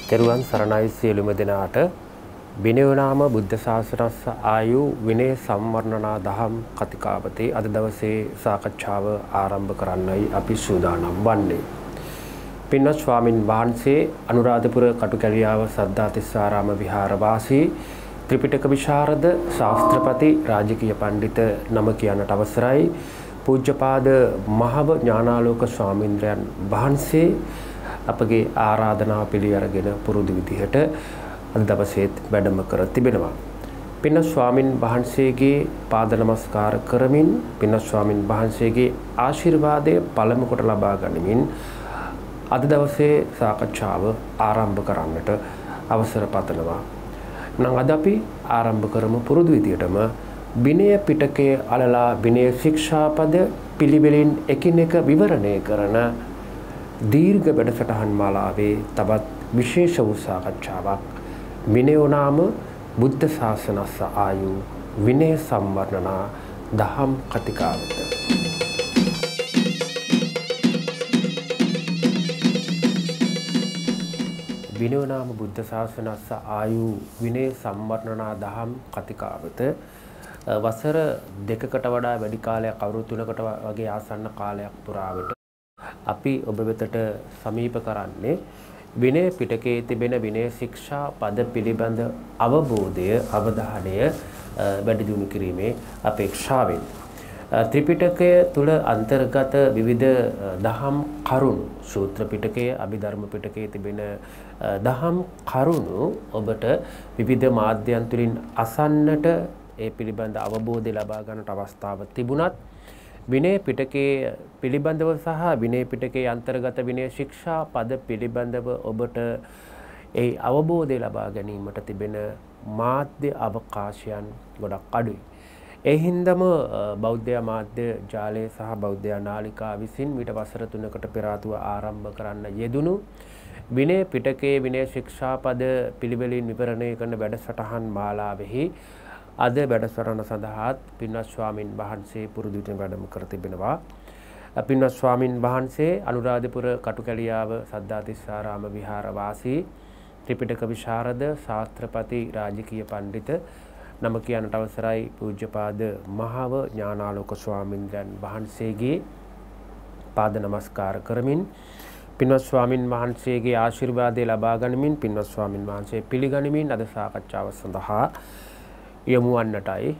තෙරුවන් සරණයි සියලුම දෙනාට විනයනාම බුද්ධ ශාසනස්ස ආයු විනය සම්වර්ණනා දහම් කතිකාවතේ අද දවසේ සාකච්ඡාව ආරම්භ කරන්නයි අපි සූදානම් වන්නේ. පින්වත් ස්වාමින් වහන්සේ අනුරාධපුර කටුකැලියාව සද්ධාතිස්සාරාම විහාරවාසී ත්‍රිපිටක විශාරද ශාස්ත්‍රපති රාජකීය පඬිත නම කියන්නට අවසරයි. පූජ්‍යපාද මහව ඥානාලෝක ස්වාමීන්ද්‍රයන් වහන්සේ අපගේ ආරාධනාව පිළි අරගෙන පුරුදු විදිහට අද දවසේත් වැඩම කර තිබෙනවා. පින්වත් ස්වාමින් වහන්සේගේ පාද නමස්කාර කරමින් පින්වත් ස්වාමින් වහන්සේගේ ආශිර්වාදය පළමු කොට ලබා ගනිමින් අද දවසේ සාකච්ඡාව ආරම්භ කරන්නට අවසර පතනවා. නම් අද අපි ආරම්භ කරමු පුරුදු විදියටම විනය පිටකයේ අලලා විනය ශික්ෂාපද පිළිවෙලින් එකිනෙක විවරණය කරන දීර්ඝ වැඩසටහන් මාලාවේ තවත් විශේෂ වූ සාකච්ඡාවක් විනයෝනාම බුද්ධ ශාසනස්ස ආයු විනය සම්වර්ණනා දහම් කතිකාවත. විනයෝනාම බුද්ධ ශාසනස්ස ආයු විනය සම්වර්ණනා දහම් කතිකාවත වසර දෙකකට වඩා වැඩි කාලයක් අවුරුදු 3කට වගේ ආසන්න කාලයක් පුරාවට අපි ඔබ වෙතට සමීප කරන්නේ විනය පිටකයේ තිබෙන විනය ශික්ෂා පද පිළිබඳ අවබෝධය අවධානය වැඩි දියුණු කිරීමේ අපේක්ෂාවෙන් ත්‍රිපිටකය තුල අන්තර්ගත විවිධ දහම් කරුණු සූත්‍ර පිටකයේ අභිධර්ම පිටකයේ තිබෙන දහම් කරුණු ඔබට විවිධ මාධ්‍යයන් තුලින් අසන්නට ඒ පිළිබඳ අවබෝධය ලබා ගන්නට අවස්ථාව තිබුණත් විනය පිටකයේ පිළිබඳව සහ විනය පිටකයේ අන්තර්ගත විනය ශික්ෂා පද පිළිබඳව ඔබට ඒ අවබෝධය ලබා ගැනීමට තිබෙන මාධ්‍ය අවකාශයන් ගොඩක් අඩුයි. ඒ හින්දාම බෞද්ධ මාධ්‍ය ජාලය සහ බෞද්ධ නාලිකා විසින් මීට වසර 3කට පෙර ආතුව ආරම්භ කරන්න යෙදුණු විනය පිටකයේ විනය ශික්ෂා පද පිළිවෙලින් විවරණය කරන වැඩසටහන් මාලාවෙහි අද වැඩසටහන සඳහාත් පින්වත් ස්වාමින් වහන්සේ පුරුදු විදිහට වැඩම කර තිබෙනවා. පින්වත් ස්වාමින් වහන්සේ අනුරාධපුර කටුකැලියාව සද්ධාතිස්සාරාම විහාරවාසී ත්‍රිපිටක විශාරද ශාස්ත්‍රපති රාජකීය පඬිත නම කියන්නට අවසරයි පූජ්‍යපාද මහව ඥානාලෝක ස්වාමීන්ද්‍රයන් වහන්සේගේ පාද නමස්කාර කරමින් පින්වත් ස්වාමින් වහන්සේගේ ආශිර්වාදය ලබා ගනිමින් පින්වත් ස්වාමින් වහන්සේ පිළිගනිමින් අද සාකච්ඡාව සඳහා යොමු වන්නටයි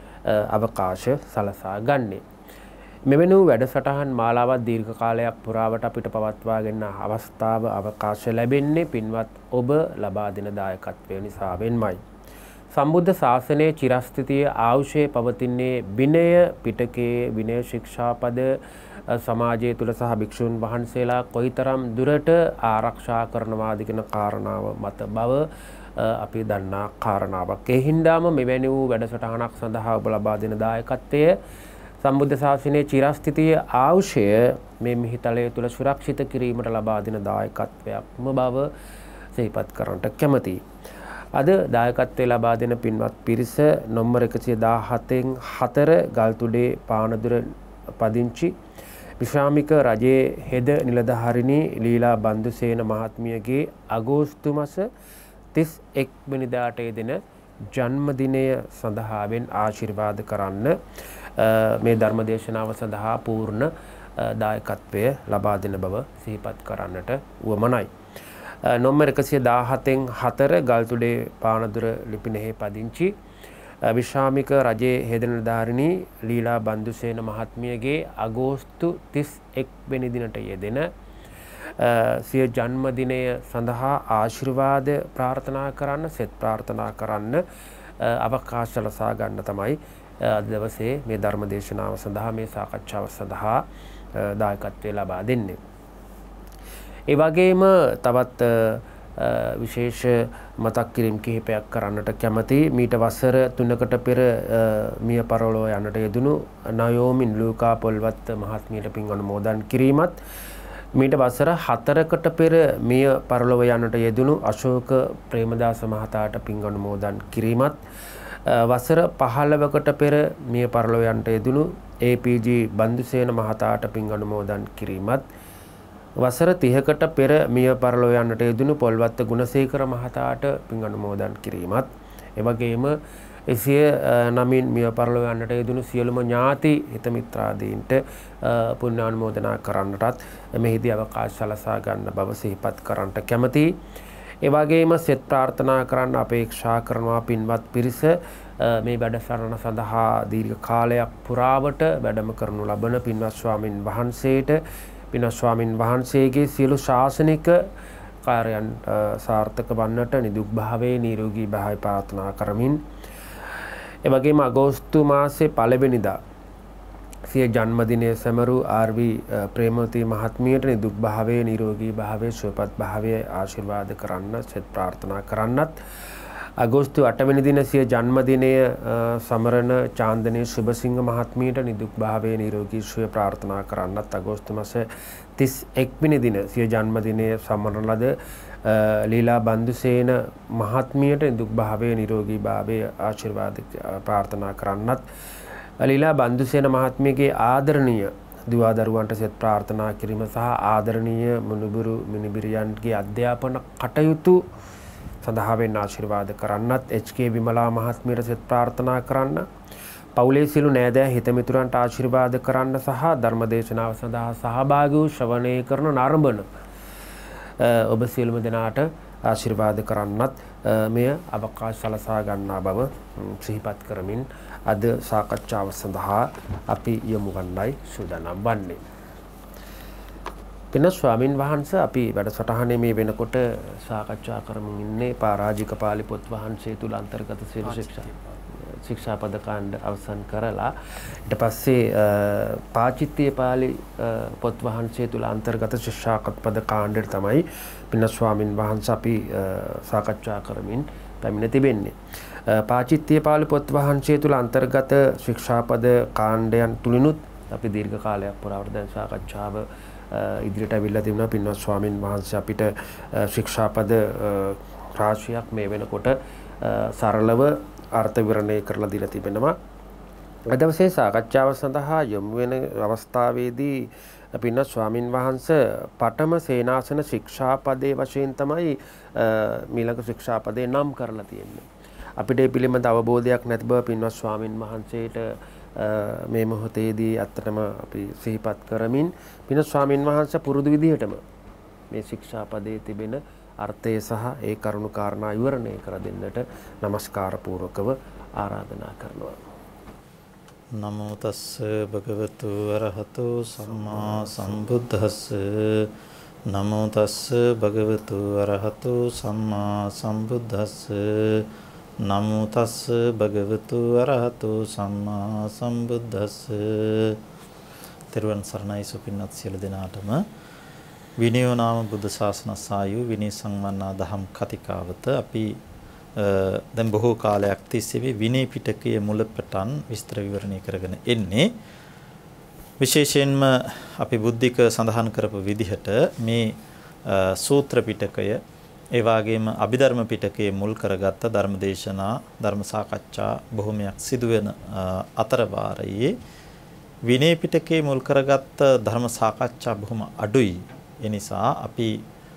අවකාශ සලසා ගන්නේ. මෙවැනි වූ වැඩසටහන් මාලාවක් දීර්ඝ කාලයක් පුරාවට අපිට පවත්වාගෙන අවස්ථාව අවකාශ ලැබෙන්නේ පින්වත් ඔබ ලබා දෙන දායකත්වය නිසාවෙන්මයි. සම්බුද්ධ ශාසනයේ චිරස්ථිතිය ආයුෂයේ පවතින්නේ විනය පිටකයේ විනය ශික්ෂාපද සමාජය තුල සහ භික්ෂුන් වහන්සේලා කොයිතරම් දුරට ආරක්ෂා කරනවාද කියන කාරණාව මත බව අපි දන්නා කාරණාවක්. ඒ හින්දාම මෙවැනි වූ වැඩසටහනක් සඳහා ඔබ ලබා දෙන දායකත්වය සම්බුද්ධ ශාසනයේ චිරස්ථිතිය ආයුෂය මේ මිහිතලය තුල සුරක්ෂිත කිරීමට ලබා දෙන දායකත්වයක්ම බව සිහිපත් කරන්නට කැමැතියි. අද දායකත්වය ලබා දෙන පින්වත් පිරිස නම්බර 117න් 4 ගල්තුඩේ පානදුර පදිංචි විශ්‍රාමික රජයේ හෙද නිලධාරිණී ලීලා බන්දුසේන මහත්මියගේ අගෝස්තු මාස 31 වෙනිදාට යෙදෙන ජන්මදිනය සඳහාවෙන් ආශිර්වාද කරන්න මේ ධර්මදේශනාව සඳහා පූර්ණ දායකත්වය ලබා දෙන බව සිහිපත් කරන්නට උවමනයි. නම්බර 117න් 4 ගල්තුඩේ පානදුර ලිපිනෙහි පදිංචි විශ්‍රාමික රජයේ හෙද නිලධාරිණී ලීලා බන්දුසේන මහත්මියගේ අගෝස්තු 31 වෙනි දිනට යෙදෙන සිය ජන්මදිනය සඳහා ආශිර්වාද ප්‍රාර්ථනා කරන්න සෙත් ප්‍රාර්ථනා කරන්න අවකාශ ලසා ගන්න තමයි අද දවසේ මේ ධර්ම දේශනාව සඳහා මේ සාකච්ඡාව සඳහා දායකත්වය ලබා දෙන්නේ. ඒ වගේම තවත් විශේෂ මතක් කිරීම් කිහිපයක් කරන්නට කැමති. මීට වසර 3කට පෙර මිය පරලෝ යන්නට යෙදුණු නයෝමින් ලූකා පොල්වත් මහත්මියට පින් අනුමෝදන් කිරීමත් මීට වසර 4කට පෙර මිය පරලොව යන්නට යෙදුණු අශෝක ප්‍රේමදාස මහතාට පින් අනුමෝදන් කිරීමත් වසර 15කට පෙර මිය පරලොව යන්නට යෙදුණු APG බන්දුසේන මහතාට පින් අනුමෝදන් කිරීමත් වසර 30කට පෙර මිය පරලෝ යන්නට යෙදුණු පොල්වත්ත ගුණසේකර මහතාට පින් අනුමෝදන් කිරීමත් එවැගේම එසිය නමින් මිය පරලෝ යන්නට යෙදුණු සියලුම ඥාති හිත මිත්‍රාදීන්ට පුණ්‍ය අනුමෝදනා කරන්නටත් මෙහිදී අවකාශ සලසා ගන්න බව සිහිපත් කරන්නට කැමැතියි. ඒ වගේම සෙත් ප්‍රාර්ථනා කරන්න අපේක්ෂා කරනවා පින්වත් පිරිස මේ වැඩසටහන සඳහා දීර්ඝ කාලයක් පුරාවට වැඩම කරනු ලබන පින්වත් ස්වාමින් වහන්සේට පින්වත් ස්වාමින් වහන්සේගේ සියලු ශාසනික කාර්යයන් සාර්ථක වන්නට නිදුක් භාවයේ නිරෝගී භාවය ප්‍රාර්ථනා කරමින් ඒ වගේම අගෝස්තු මාසයේ පළවෙනිදා සිය ජන්මදිනය සැමරු ආර්.වී. ප්‍රේමවතී මහත්මියට නිදුක් භාවයේ නිරෝගී භාවයේ සුවපත් භාවයේ ආශිර්වාද කරන්න සෙත් ප්‍රාර්ථනා කරන්නත් අගෝස්තු 8 වෙනි දින සිය ජන්මදිනය සමරන චාන්දනී සුබසිංහ මහත්මියට නිදුක් භාවයේ නිරෝගී සුවය ප්‍රාර්ථනා කරන්නත් අගෝස්තු මාසයේ 31 වෙනි දින සිය ජන්මදිනය සමරන ලද ලීලා බන්දුසේන මහත්මියට නිදුක් භාවයේ නිරෝගී භාවයේ ආශිර්වාද ප්‍රාර්ථනා කරන්නත් ලීලා බන්දුසේන මහත්මියගේ ආදරණීය දුවා දරුවන්ට සෙත් ප්‍රාර්ථනා කිරීම සහ ආදරණීය මුණුබුරු මිනිබිරියන්ගේ අධ්‍යාපන කටයුතු සඳහා වෙන ආශිර්වාද කරන්නත් එච්.කේ. විමලා මහත්මියට සෙත් ප්‍රාර්ථනා කරන්න පවුලේ සියලු නෑදෑ හිතමිතුරන්ට ආශිර්වාද කරන්න සහ ධර්මදේශනාව සඳහා සහභාගී වූ ශ්‍රවණය කරන නරඹන ඔබ සියලුම දෙනාට ආශිර්වාද කරන්නත් මෙය අවකාශ සලසා ගන්නා බව සිහිපත් කරමින් අද සාකච්ඡාව සඳහා අපි යොමු ගන්නයි සූදානම් වන්නේ. පින්වත් ස්වාමින් වහන්සේ අපි වැඩසටහනේ මේ වෙනකොට සාකච්ඡා කරමින් ඉන්නේ පරාජික පාළි පොත් වහන්සේ තුල අන්තර්ගත සියලු ශික්ෂාපද කාණ්ඩ අවසන් කරලා ඊට පස්සේ පාචිත්‍ය පාළි පොත් වහන්සේ තුල අන්තර්ගත ශික්ෂාපද කාණ්ඩයට තමයි පින්වත් ස්වාමින් වහන්සේ අපි සාකච්ඡා කරමින් පැමිණ තිබෙන්නේ. පාචිත්‍ය පාළි පොත් වහන්සේ තුල අන්තර්ගත ශික්ෂාපද කාණ්ඩයන් තුලිනුත් අපි දීර්ඝ කාලයක් පුරාවට දැන් සාකච්ඡාව ඉදිරියට අවිල්ලා තිබුණා. පින්වත් ස්වාමින් වහන්සේ අපිට ශික්ෂාපද රාශියක් මේ වෙනකොට සරලව අර්ථ විවරණය කරලා දීලා තිබෙනවා. අද දවසේ සාකච්ඡාව සඳහා යොමු වෙන අවස්ථාවේදී පින්වත් ස්වාමින් වහන්සේ පඨම සේනාසන ශික්ෂාපදයේ වශයෙන් තමයි මීළඟ ශික්ෂාපදේ නම් කරලා තියෙන්නේ. අපිට මේ පිළිබඳ අවබෝධයක් නැති බව පින්වත් ස්වාමින් වහන්සේට මේ මොහොතේදී අත්තටම අපි සිහිපත් කරමින් පින්වත් ස්වාමින් වහන්සේ පුරුදු විදිහටම මේ ශික්ෂාපදයේ තිබෙන අර්ථය සහ ඒ කරුණු කාරණා විවරණය කර දෙන්නට নমස්කාර පූර්වකව ආරාධනා කරනවා. නමෝ තස්ස භගවතු අරහතෝ සම්මා සම්බුද්දස්ස නමෝ තස්ස භගවතු අරහතෝ සම්මා සම්බුද්දස්ස නමෝ තස්ස භගවතු අරහතෝ සම්මා සම්බුද්දස්ස. තෙරුවන් සරණයි සුපින්නත් සියලු දෙනාටම විනයෝ නාම බුද්ධ ශාසන සායු විනය සංවන්නා දහම් කතිකාවත අපි දැන් බොහෝ කාලයක් තිස්සේ විනය පිටකයේ මුලපටන් විස්තර විවරණය කරගෙන එන්නේ. විශේෂයෙන්ම අපි බුද්ධික සඳහන් කරපු විදිහට මේ සූත්‍ර පිටකය ඒ වගේම අභිධර්ම පිටකයේ මුල් කරගත්ත ධර්මදේශනා ධර්ම සාකච්ඡා බොහොමයක් සිදුවෙන අතර වාරයේ විනය පිටකයේ මුල් කරගත්ත ධර්ම සාකච්ඡා බොහොම අඩුයි. ඒ නිසා අපි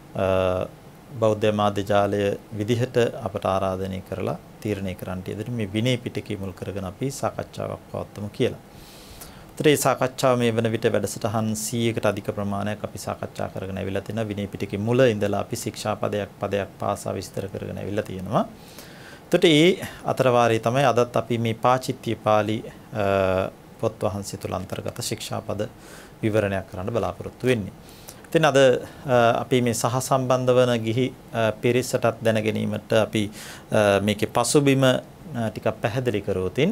බෞද්ධ මාධ්‍ය ජාලය විදිහට අපට ආරාධනය කරලා තීරණය කරන්නට යෙදුනේ මේ විනය පිටකයේ මුල් කරගෙන අපි සාකච්ඡාවක් පවත්වමු කියලා. ඒ සාකච්ඡාව මේ වන විට වැඩසටහන් 100කට අධික ප්‍රමාණයක් අපි සාකච්ඡා කරගෙන ඇවිල්ලා තිනවා. විනය පිටකයේ මුල ඉඳලා අපි ශික්ෂා පදයක් පාසා විස්තර කරගෙන ඇවිල්ලා තියෙනවා. එතකොට ඒ අතර වාරයේ තමයි අදත් අපි මේ පාචිත්‍ය පාළි පොත් වහන්සේ තුල අන්තර්ගත ශික්ෂා පද විවරණයක් කරන්න බලාපොරොත්තු වෙන්නේ. ඉතින් අද අපි මේ සහ සම්බන්ධ වන ගිහි පිරිසටත් දැන ගැනීමට අපි මේකේ පසුබිම ටිකක් පැහැදිලි කරවතින්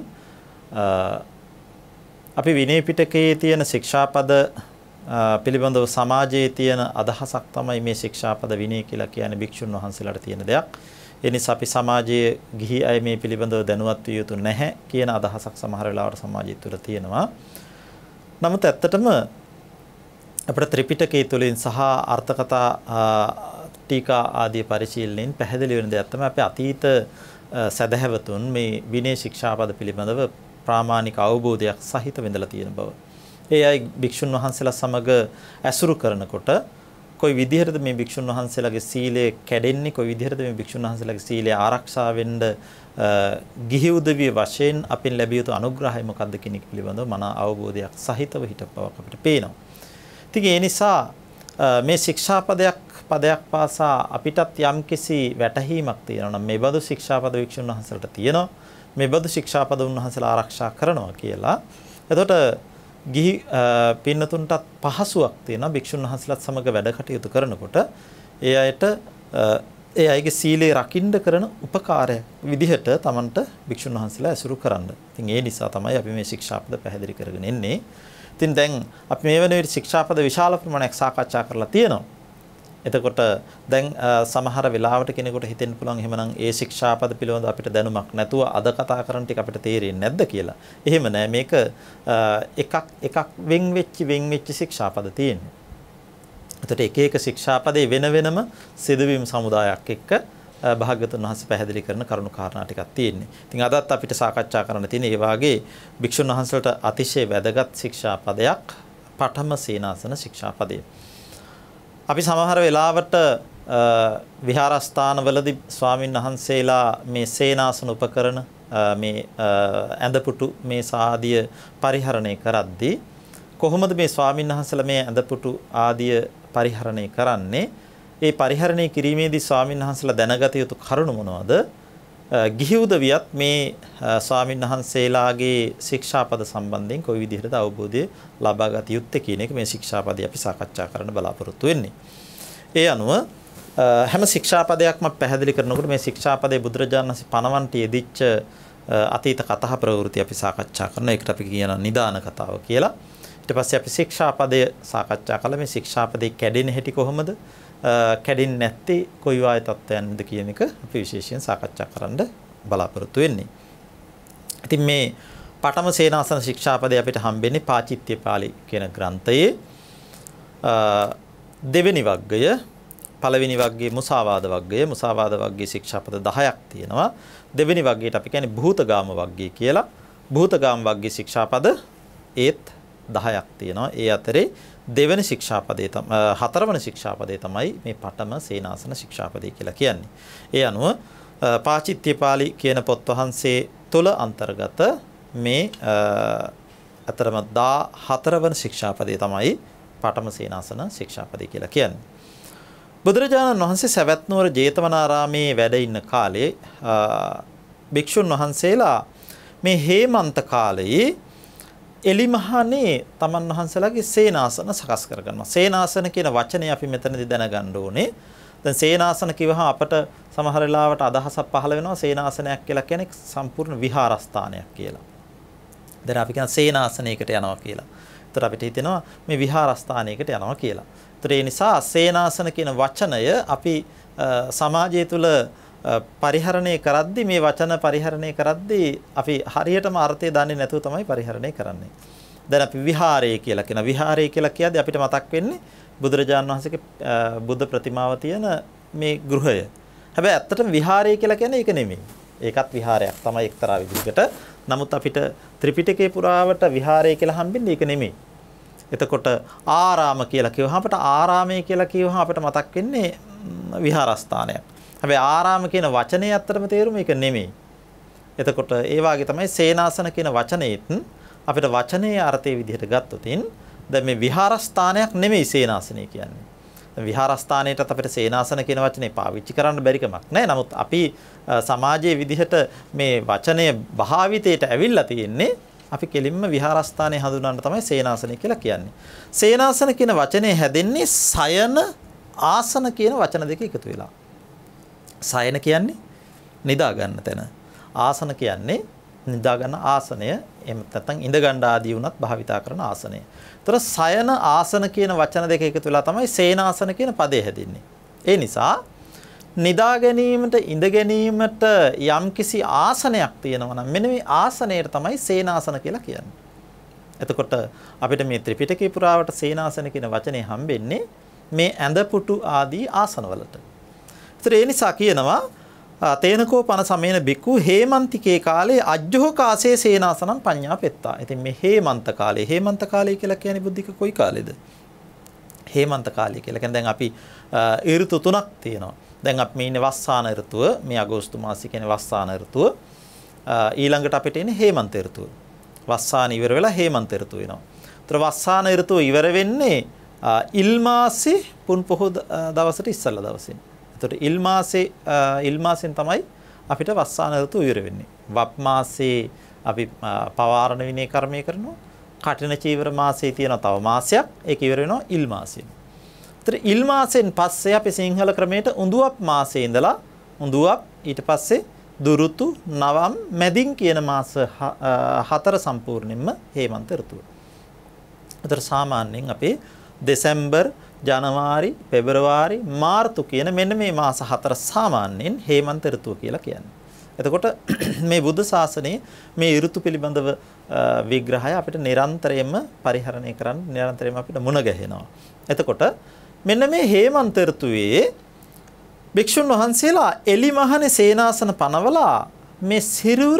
අපි විනය පිටකයේ තියෙන ශික්ෂාපද පිළිබඳව සමාජයේ තියෙන අදහසක් තමයි මේ ශික්ෂාපද විනය කියලා කියන්නේ භික්ෂුන් වහන්සේලාට තියෙන දෙයක්. ඒ නිසා අපි සමාජයේ ගිහි අය මේ පිළිබඳව දැනුවත් විය යුතු නැහැ කියන අදහසක් සමහර වෙලාවට සමාජය තුළ තියෙනවා. නමුත් ඇත්තටම අපේ ත්‍රිපිටකයේ තුලින් සහ අර්ථකථා ටීකා ආදී පරිශීලනයෙන් පැහැදිලි වෙන දෙයක් තමයි අපි අතීත සදහැවතුන් මේ විනය ශික්ෂාපද පිළිබඳව ප්‍රාමාණික අවබෝධයක් සහිත වෙඳලා තියෙන බව. ඒ අය භික්ෂුන් වහන්සේලා සමග ඇසුරු කරනකොට කොයි විදිහටද මේ භික්ෂුන් වහන්සේලාගේ සීලය කැඩෙන්නේ, කොයි විදිහටද මේ භික්ෂුන් වහන්සේලාගේ සීලය ආරක්ෂා වෙන්න ගිහි උදවිය වශයෙන් අපින් ලැබිය යුතු අනුග්‍රහය මොකක්ද කියන එක පිළිබඳව මන අවබෝධයක් සහිතව හිටපවක් අපිට පේනවා. ඉතින් ඒ නිසා මේ ශික්ෂාපදයක් පදයක් පාසා අපිටත් යම්කිසි වැටහීමක් තියෙනවා නම් මේ බඳු ශික්ෂාපද භික්ෂුන් වහන්සේලාට තියෙනවා, මේ බඳු ශික්ෂාපද උන්වහන්සේලා ආරක්ෂා කරනවා කියලා. එතකොට ගිහි පින්නතුන්ටත් පහසුවක් තියෙනවා භික්ෂුන් වහන්සේලාත් සමග වැඩ කටයුතු කරනකොට ඒ අයට ඒ අයගේ සීලය රකින්න කරන උපකාරයක් විදිහට Tamanට භික්ෂුන් වහන්සේලා ඇසුරු කරන්න. ඉතින් ඒ නිසා තමයි අපි මේ ශික්ෂාපද පැහැදිලි කරගෙන එන්නේ. ඉතින් දැන් අපි මේ වෙන විදිහට ශික්ෂාපද විශාල ප්‍රමාණයක් සාකච්ඡා කරලා තියෙනවා. එතකොට දැන් සමහර වෙලාවට කෙනෙකුට හිතෙන්න පුළුවන් එහෙමනම් ඒ ශික්ෂාපද පිළිබඳව අපිට දැනුමක් නැතුව අද කතා කරන ටික අපිට තේරෙන්නේ නැද්ද කියලා. එහෙම නෑ, මේක එකක් වෙන් වෙච්ච ශික්ෂාපද තියෙන්නේ. එතකොට එක එක ශික්ෂාපදේ වෙන වෙනම සිදුවීම් සමුදායක් එක්ක භාග්‍යවතුන් වහන්සේ පැහැදිලි කරන කරුණු කාරණා ටිකක් තියෙන්නේ. ඉතින් අදත් අපිට සාකච්ඡා කරන්න තියෙන ඒ වාගේ භික්ෂුන් වහන්සේලාට අතිශය වැදගත් ශික්ෂාපදයක් පඨම සේනාසන ශික්ෂාපදය. අපි සමහර වෙලාවට විහාරස්ථානවලදී ස්වාමින් වහන්සේලා මේ සේනාසන උපකරණ මේ ඇඳපුටු මේ සාදිය පරිහරණය කරද්දී කොහොමද මේ ස්වාමින් වහන්සේලා මේ ඇඳපුටු ආදිය පරිහරණය කරන්නේ? ඒ පරිහරණය කිරීමේදී ස්වාමින් වහන්සේලා දැනගත යුතු කරුණු මොනවද? ගිහි උදවියත් මේ ස්වාමින් වහන්සේලාගේ ශික්ෂාපද සම්බන්ධයෙන් කොයි විදිහටද අවබෝධය ලබා ගත යුත්තේ කියන එක මේ ශික්ෂාපදේ අපි සාකච්ඡා කරන්න බලාපොරොත්තු වෙන්නේ. ඒ අනුව හැම ශික්ෂාපදයක්ම පැහැදිලි කරනකොට මේ ශික්ෂාපදේ බුදුරජාණන් වහන්සේ පනවන්ට යෙදිච්ච අතීත කතා ප්‍රවෘත්ති අපි සාකච්ඡා කරනවා. ඒකට අපි කියන නිදාන කතාව කියලා. ඊට පස්සේ අපි ශික්ෂාපදය සාකච්ඡා කළා. මේ ශික්ෂාපදේ කැඩෙන හැටි කොහොමද? කැඩෙන්නේ නැත්තේ කොයි වාය තත්ත්වයන්ද කියන එක අපි විශේෂයෙන් සාකච්ඡා කරන්න බලාපොරොත්තු වෙන්නේ. ඉතින් මේ පඨම සේනාසන ශික්ෂාපදේ අපිට හම්බෙන්නේ පාචිත්‍ය පාළි කියන ග්‍රන්ථයේ දෙවෙනි වග්ගය, පළවෙනි වග්ගයේ මුසාවාද වග්ගය. මුසාවාද වග්ගයේ ශික්ෂාපද 10ක් තියෙනවා. දෙවෙනි වග්ගයට අපි කියන්නේ භූතගාම වග්ගය කියලා. භූතගාම වග්ගයේ ශික්ෂාපද ඒත් 10ක් තියෙනවා. ඒ අතරේ දෙවෙනි ශික්ෂාපදේ හතරවන ශික්ෂාපදේ තමයි මේ පඨම සේනාසන ශික්ෂාපදේ කියලා කියන්නේ. ඒ අනුව පාචිත්‍ය පාළි කියන පොත් වහන්සේ තුල අන්තර්ගත මේ අතරම 14 වන ශික්ෂාපදේ තමයි පඨම සේනාසන ශික්ෂාපදේ කියලා කියන්නේ. බුදුරජාණන් වහන්සේ සවැත් නුවර ජේතවනාරාමේ වැඩ ඉන්න කාලේ භික්ෂුන් වහන්සේලා මේ හේමන්ත කාලයේ එලිමහනේ තමන් වහන්සේලාගේ සේනාසන සකස් කරගන්නවා. සේනාසන කියන වචනේ අපි මෙතනදී දැනගන්න ඕනේ. දැන් සේනාසන කිව්වහම අපට සමහර වෙලාවට අදහසක් පහළ වෙනවා සේනාසනයක් කියලා කියන්නේ සම්පූර්ණ විහාරස්ථානයක් කියලා. දැන් අපි කියන සේනාසනයකට යනවා කියලා. ඒතර අපිට හිතෙනවා මේ විහාරස්ථානයකට යනවා කියලා. ඒතර ඒ නිසා සේනාසන කියන වචනය අපි සමාජය තුළ පරිහරණය කරද්දී මේ වචන පරිහරණය කරද්දී අපි හරියටම අර්ථය දන්නේ නැතුව තමයි පරිහරණය කරන්නේ. දැන් අපි විහාරය කියලා කියන විහාරය කියලා කියද්දී අපිට මතක් වෙන්නේ බුදුරජාණන් වහන්සේගේ බුද්ධ ප්‍රතිමාව තියෙන මේ ගෘහය. හැබැයි ඇත්තටම විහාරය කියලා කියන්නේ ඒක නෙමෙයි. ඒකත් විහාරයක් තමයි එක්තරා විදිහකට. නමුත් අපිට ත්‍රිපිටකේ පුරාවට විහාරය කියලා හම්බෙන්නේ ඒක නෙමෙයි. එතකොට ආරාම කියලා කිව්වහම අපිට ආරාමය කියලා කිව්වහම අපිට මතක් වෙන්නේ විහාරස්ථානයක්. හැබැයි ආරාම කියන වචනේ අත්‍තරම තේරුම ඒක නෙමෙයි. එතකොට ඒ වාගේ තමයි සේනාසන කියන වචනේත් අපිට වචනේ අර්ථයේ විදිහට ගත්තොත් දැන් මේ විහාරස්ථානයක් නෙමෙයි සේනාසනය කියන්නේ. දැන් විහාරස්ථානයටත් අපිට සේනාසන කියන වචනේ පාවිච්චි කරන්න බැරි කමක් නැහැ. නමුත් අපි සමාජයේ විදිහට මේ වචනය භාවිතයට ඇවිල්ලා තියෙන්නේ අපි කෙලින්ම විහාරස්ථානය හඳුනන්න තමයි සේනාසනය කියලා කියන්නේ. සේනාසන කියන වචනේ හැදෙන්නේ සයන ආසන කියන වචන දෙක එකතු වෙලා. සයන කියන්නේ නිදා ගන්න තැන. ආසන කියන්නේ නිදා ගන්න ආසනය. එහෙම නැත්නම් ඉඳ ගන්න ආදී වුණත් භාවිතා කරන ආසනය. ඒතර සයන ආසන කියන වචන දෙක එකතු වෙලා තමයි සේනාසන කියන පදේ හැදෙන්නේ. ඒ නිසා නිදා ගැනීමට ඉඳ ගැනීමට යම්කිසි ආසනයක් තියෙනවා නම් මෙන්න මේ ආසනයට තමයි සේනාසන කියලා කියන්නේ. එතකොට අපිට මේ ත්‍රිපිටකේ පුරාවට සේනාසන කියන වචනේ හම්බෙන්නේ මේ ඇඳපුටු ආදී ආසනවලට. ඒ නිසා කියනවා තේනකෝ පන සමේන බිකු හේමන්තිකේ කාලේ අජ්ජෝකාසේ සේනාසනං පඤ්ඤා පෙත්තා. ඉතින් මේ හේමන්ත කාලේ කියලා කියන්නේ බුද්ධික කොයි කාලේද? හේමන්ත කාලය කියලා. කියන්නේ දැන් අපි ඍතු තුනක් තියෙනවා. දැන් අපි මේ ඉන්නේ වස්සාන ඍතුව, මේ අගෝස්තු මාසයේ කියන්නේ වස්සාන ඍතුව. ඊළඟට අපිට ඉන්නේ හේමන්ත ඍතුව. වස්සාන ඉවර වෙලා හේමන්ත ඍතුව එනවා. ඒතර වස්සාන ඍතුව ඉවර වෙන්නේ ඉල් මාසේ පුන් පොහොය දවසට ඉස්සෙල්ලා දවසින්. ඒතර ඉල් මාසෙන් තමයි අපිට වස්සාන ඍතුව ඉවර වෙන්නේ. වප් මාසේ අපි පවාරණ විනය කර්මය කරනවා. කටින චීවර මාසයේ තියෙන තව මාසයක් ඒක ඉවර වෙනවා ඉල් මාසයෙන්. ඒතර ඉල් මාසෙන් පස්සේ අපි සිංහල ක්‍රමයට උඳුවප් මාසයේ ඉඳලා උඳුවප් ඊට පස්සේ දුරුතු නවම් මැදින් කියන මාස 4 සම්පූර්ණයෙන්ම හේමන්ත ඍතුව. ඒතර සාමාන්‍යයෙන් අපේ දෙසැම්බර් ජනවාරි පෙබරවාරි මාර්තු කියන මෙන්න මේ මාස 4 සාමාන්‍යයෙන් හේමන්ත ඍතුව කියලා කියන්නේ. එතකොට මේ බුද්ධ ශාසනයේ මේ ඍතු පිළිබඳව විග්‍රහය අපිට නිරන්තරයෙන්ම පරිහරණය කරන්න නිරන්තරයෙන්ම අපිට මුණ ගැහෙනවා. එතකොට මෙන්න මේ හේමන්ත ඍතුවේ භික්ෂුන් වහන්සේලා එලිමහනේ සේනාසන පනවලා මේ සිරුර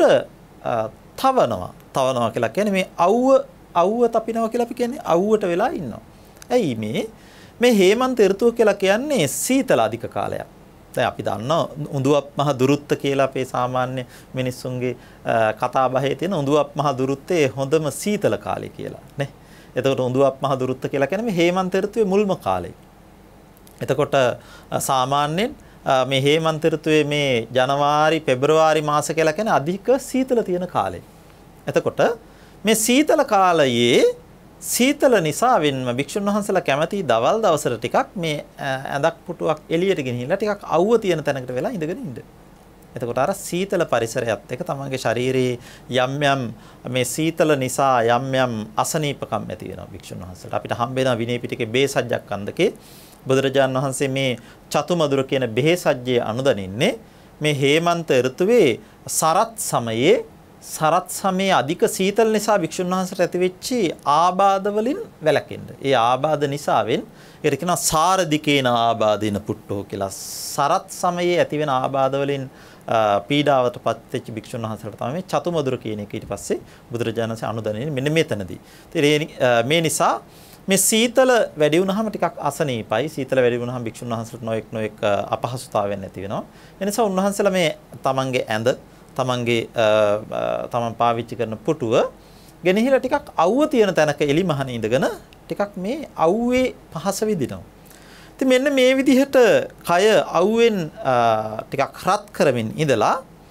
තවනවා කියලා කියන්නේ මේ අවුව තපිනවා කියලා අපි කියන්නේ අවුවට වෙලා ඉන්නවා. ඇයි මේ හේමන්ත ඍතුව කියලා කියන්නේ සීතල අධික කාලයක්. දැන් අපි දන්නවා උඳුවප් මහ දුරුත්ත කියලා අපේ සාමාන්‍ය මිනිස්සුන්ගේ කතා බහේ තියෙන උඳුවප් මහ දුරුත්තේ හොඳම සීතල කාලය කියලා නේ. එතකොට උඳුවප් මහ දුරුත්ත කියලා කියන්නේ මේ හේමන්ත ඍතුවේ මුල්ම කාලය. එතකොට සාමාන්‍යයෙන් මේ හේමන්ත ඍතුවේ මේ ජනවාරි පෙබරවාරි මාස කියලා කියන්නේ අධික සීතල තියෙන කාලය. එතකොට මේ සීතල කාලයේ සීතල නිසාවෙන්ම භික්ෂුන් වහන්සේලා කැමති දවල් දවසට ටිකක් මේ ඇඳක් පුටුවක් එළියට ගෙනහිලා ටිකක් අවුව තියෙන තැනකට වෙලා ඉඳගෙන ඉන්න. එතකොට අර සීතල පරිසරයත් එක්ක තමන්ගේ ශරීරයේ යම් මේ සීතල නිසා යම් අසනීපකම් ඇති වෙනවා භික්ෂුන් වහන්සේලාට. අපිට හම්බ වෙන විනය පිටකේ බේසජ්ජක්ඛන්දකේ බුදුරජාණන් වහන්සේ මේ චතුමදුර කියන බෙහෙසජ්ජයේ අනුදනින්නේ මේ හේමන්ත ඍතුවේ සරත් සමයේ අධික සීතල නිසා භික්ෂුන් වහන්සේට ඇතිවෙච්ච ආබාධ වලින් වැළකෙන්න. ඒ ආබාධ නිසාවෙන් ඒකට කියනවා සාරදිකේන ආබාධින පුට්ටෝ කියලා. සරත් සමයේ ඇතිවෙන ආබාධ වලින් පීඩාවටපත් වෙච්ච භික්ෂුන් වහන්සේට තමයි මේ චතුමදුර කියන එක ඊට පස්සේ බුදුරජාණන් වහන්සේ අනුදනින්නේ මෙන්න මෙතනදී. මේ නිසා මේ සීතල වැඩි වුණාම ටිකක් අසනීපයි. සීතල වැඩි වුණාම භික්ෂුන් වහන්සේට නොඑක් අපහසුතාවයන් ඇති වෙනවා. ඒ නිසා උන්වහන්සේලා මේ තමන්ගේ ඇඳ තමන් පාවිච්චි කරන පුටුව ගෙනහිලා ටිකක් අවුව තියෙන තැනක එලි මහනේ ඉඳගෙන ටිකක් මේ අවුවේ පහස විදිනවා. ඉතින් මෙන්න මේ විදිහට කය අවුවෙන් ටිකක් රත් කරමින් ඉඳලා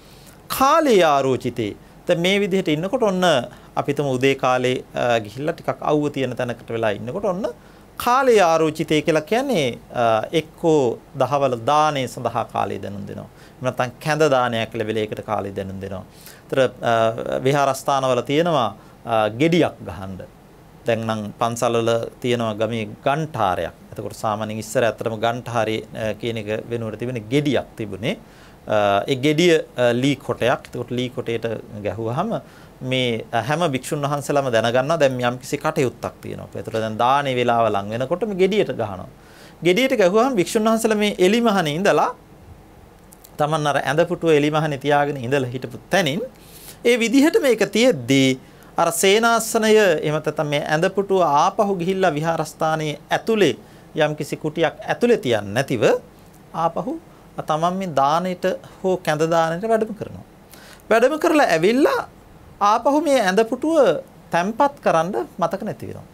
කාලේ ආරෝචිතේ. දැන් මේ විදිහට ඉන්නකොට ඔන්න අපිටම උදේ කාලේ ගිහිල්ලා ටිකක් අවුව තියෙන තැනකට වෙලා ඉන්නකොට ඔන්න කාලේ ආරෝචිතේ කියලා කියන්නේ එක්කෝ දහවල දානේ සඳහා කාලේ දැනුම් දෙනවා. නැත්නම් කැඳ දානයක් ලැබෙලා ඒකට කාලේ දැනුම් දෙනවා. ඒතර විහාරස්ථානවල තියෙනවා ගෙඩියක් ගහන්න. දැන් නම් පන්සල්වල තියෙනවා ගමේ ගන්ඨාරයක්. එතකොට සාමාන්‍යයෙන් ඉස්සර ඇත්තටම ගන්ඨාරේ කියන එක වෙනුවට තිබෙන ගෙඩියක් තිබුණේ. ඒ ගෙඩිය ලී කොටයක්. එතකොට ලී කොටේට ගැහුවාම මේ හැම භික්ෂුන් වහන්සේලාම දැනගන්නවා දැන් යම්කිසි කටයුත්තක් තියෙනවා. ඒතකොට දැන් දානේ වේලාව ලඟ වෙනකොට මේ ගෙඩියට ගහනවා. ගෙඩියට ගැහුවාම භික්ෂුන් වහන්සේලා මේ එලිමහනේ ඉඳලා තමන් අර ඇඳපුටුව එලිමහනේ තියාගෙන ඉඳලා හිටපු තැනින් ඒ විදිහට මේක තියෙද්දී අර සේනාසනය එහෙම නැත්නම් මේ ඇඳපුටුව ආපහු ගිහිල්ලා විහාරස්ථානයේ ඇතුලේ යම්කිසි කුටියක් ඇතුලේ තියන්නේ නැතිව ආපහු තමන් මේ දානෙට හෝ කැඳ දානෙට වැඩම කරනවා. වැඩම කරලා ඇවිල්ලා ආපහු මේ ඇඳපුටුව තැම්පත් කරන්න මතක නැති වෙනවා.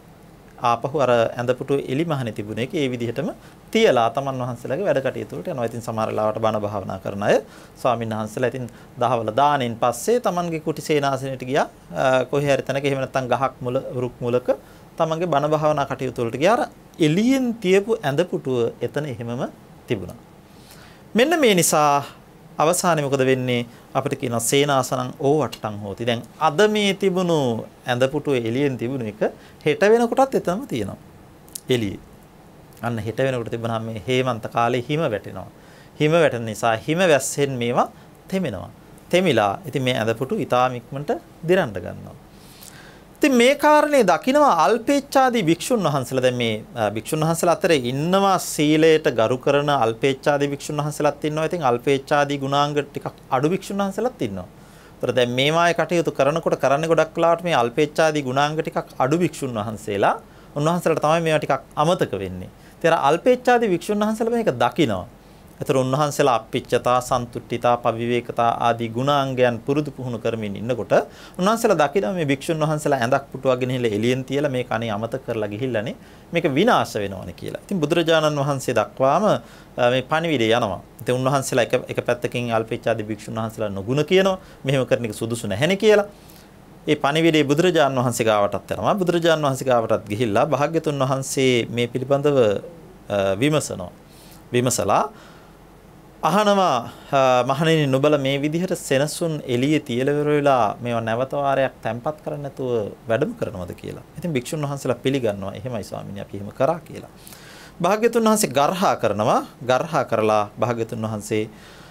ආපහු අර ඇඳපුටුව එලිමහනේ තිබුණ එක ඒ විදිහටම තියලා තමන් වහන්සේලාගේ වැඩ කටයුතු වලට යනවා. ඉතින් සමහර වෙලාවට බණ භාවනා කරන අය ස්වාමීන් වහන්සේලා ඉතින් දහවල දානෙන් පස්සේ තමන්ගේ කුටි සේනාසනයට ගියා. කොහේ හරි තැනක එහෙම නැත්නම් ගහක් මුල රුක් මුලක තමන්ගේ බණ භාවනා කටයුතු වලට ගියා. අර එළියෙන් තියපු ඇඳපුටුව එතන එහෙමම තිබුණා. මෙන්න මේ නිසා අවසානයේ මොකද වෙන්නේ අපිට කියනවා සේනාසනං ඕවට්ටං හෝති. දැන් අද මේ තිබුණු ඇඳපුටුව එළියෙන් තිබුණු එක හෙට වෙනකොටත් එතනම තියෙනවා. එළියේ. අන්න හෙට වෙනකොට තිබුණාම මේ හේමන්ත කාලේ හිම වැටෙනවා. හිම වැටෙන නිසා හිම වැස්සෙන් මේවා තෙමෙනවා. තෙමිලා ඉතින් මේ ඇඳපුටු ඊටාම ඉක්මනට දිරන්න ගන්නවා. ඉතින් මේ කාරණේ දකිනවා අල්පේච්ඡාදී භික්ෂුන් වහන්සේලා. දැන් මේ භික්ෂුන් වහන්සේලා අතරේ ඉන්නවා සීලයට ගරු කරන අල්පේච්ඡාදී භික්ෂුන් වහන්සේලාත් ඉන්නවා. ඉතින් අල්පේච්ඡාදී ගුණාංග ටිකක් අඩු භික්ෂුන් වහන්සේලාත් ඉන්නවා. ඒතර දැන් මේ මායේ කටයුතු කරනකොට කරන්නේ ගොඩක් වෙලාවට මේ අල්පේච්ඡාදී ගුණාංග ටිකක් අඩු භික්ෂුන් වහන්සේලා උන්වහන්සේලාට තමයි මේවා ටිකක් අමතක වෙන්නේ. ඒතර අල්පේච්ඡාදී වික්ෂුන් වහන්සේලා මේක දකිනවා. ඒතර උන්වහන්සේලා අප්පිච්චතා, සන්තුට්ඨිතා, පවිවේකතා ආදී ගුණාංගයන් පුරුදු පුහුණු කරමින් ඉන්නකොට උන්වහන්සේලා දකිනවා මේ වික්ෂුන් වහන්සේලා ඇඳක් පුටුවක් ගෙනහිල්ලා එළියෙන් තියලා මේක අනේ අමතක කරලා ගිහිල්ලානේ මේක විනාශ වෙනවනේ කියලා. ඉතින් බුදුරජාණන් වහන්සේ දක්වාම මේ පණිවිඩය යනවා. ඉතින් උන්වහන්සේලා එක පැත්තකින් අල්පේච්ඡාදී වික්ෂුන් වහන්සේලා නොගුණ කියනවා. මෙහෙම කරන එක සුදුසු නැහැනේ කියලා. ඒ පණිවිඩය බුදුරජාණන් වහන්සේ ගාවටත් යනවා. බුදුරජාණන් වහන්සේ ගාවටත් ගිහිල්ලා භාග්‍යතුන් වහන්සේ මේ පිළිබඳව විමසනවා. විමසලා අහනවා මහණෙනි නුඹලා මේ විදිහට සෙනසුන් එළියේ තියලා වෙලා මේවා නැවත වාරයක් තැම්පත් කරන්න නැතුව වැඩම කරනවද කියලා. ඉතින් භික්ෂුන් වහන්සේලා පිළිගන්නවා. එහෙමයි ස්වාමීනි අපි එහෙම කරා කියලා. භාග්‍යතුන් වහන්සේ ගර්හා කරනවා. ගර්හා කරලා භාග්‍යතුන් වහන්සේ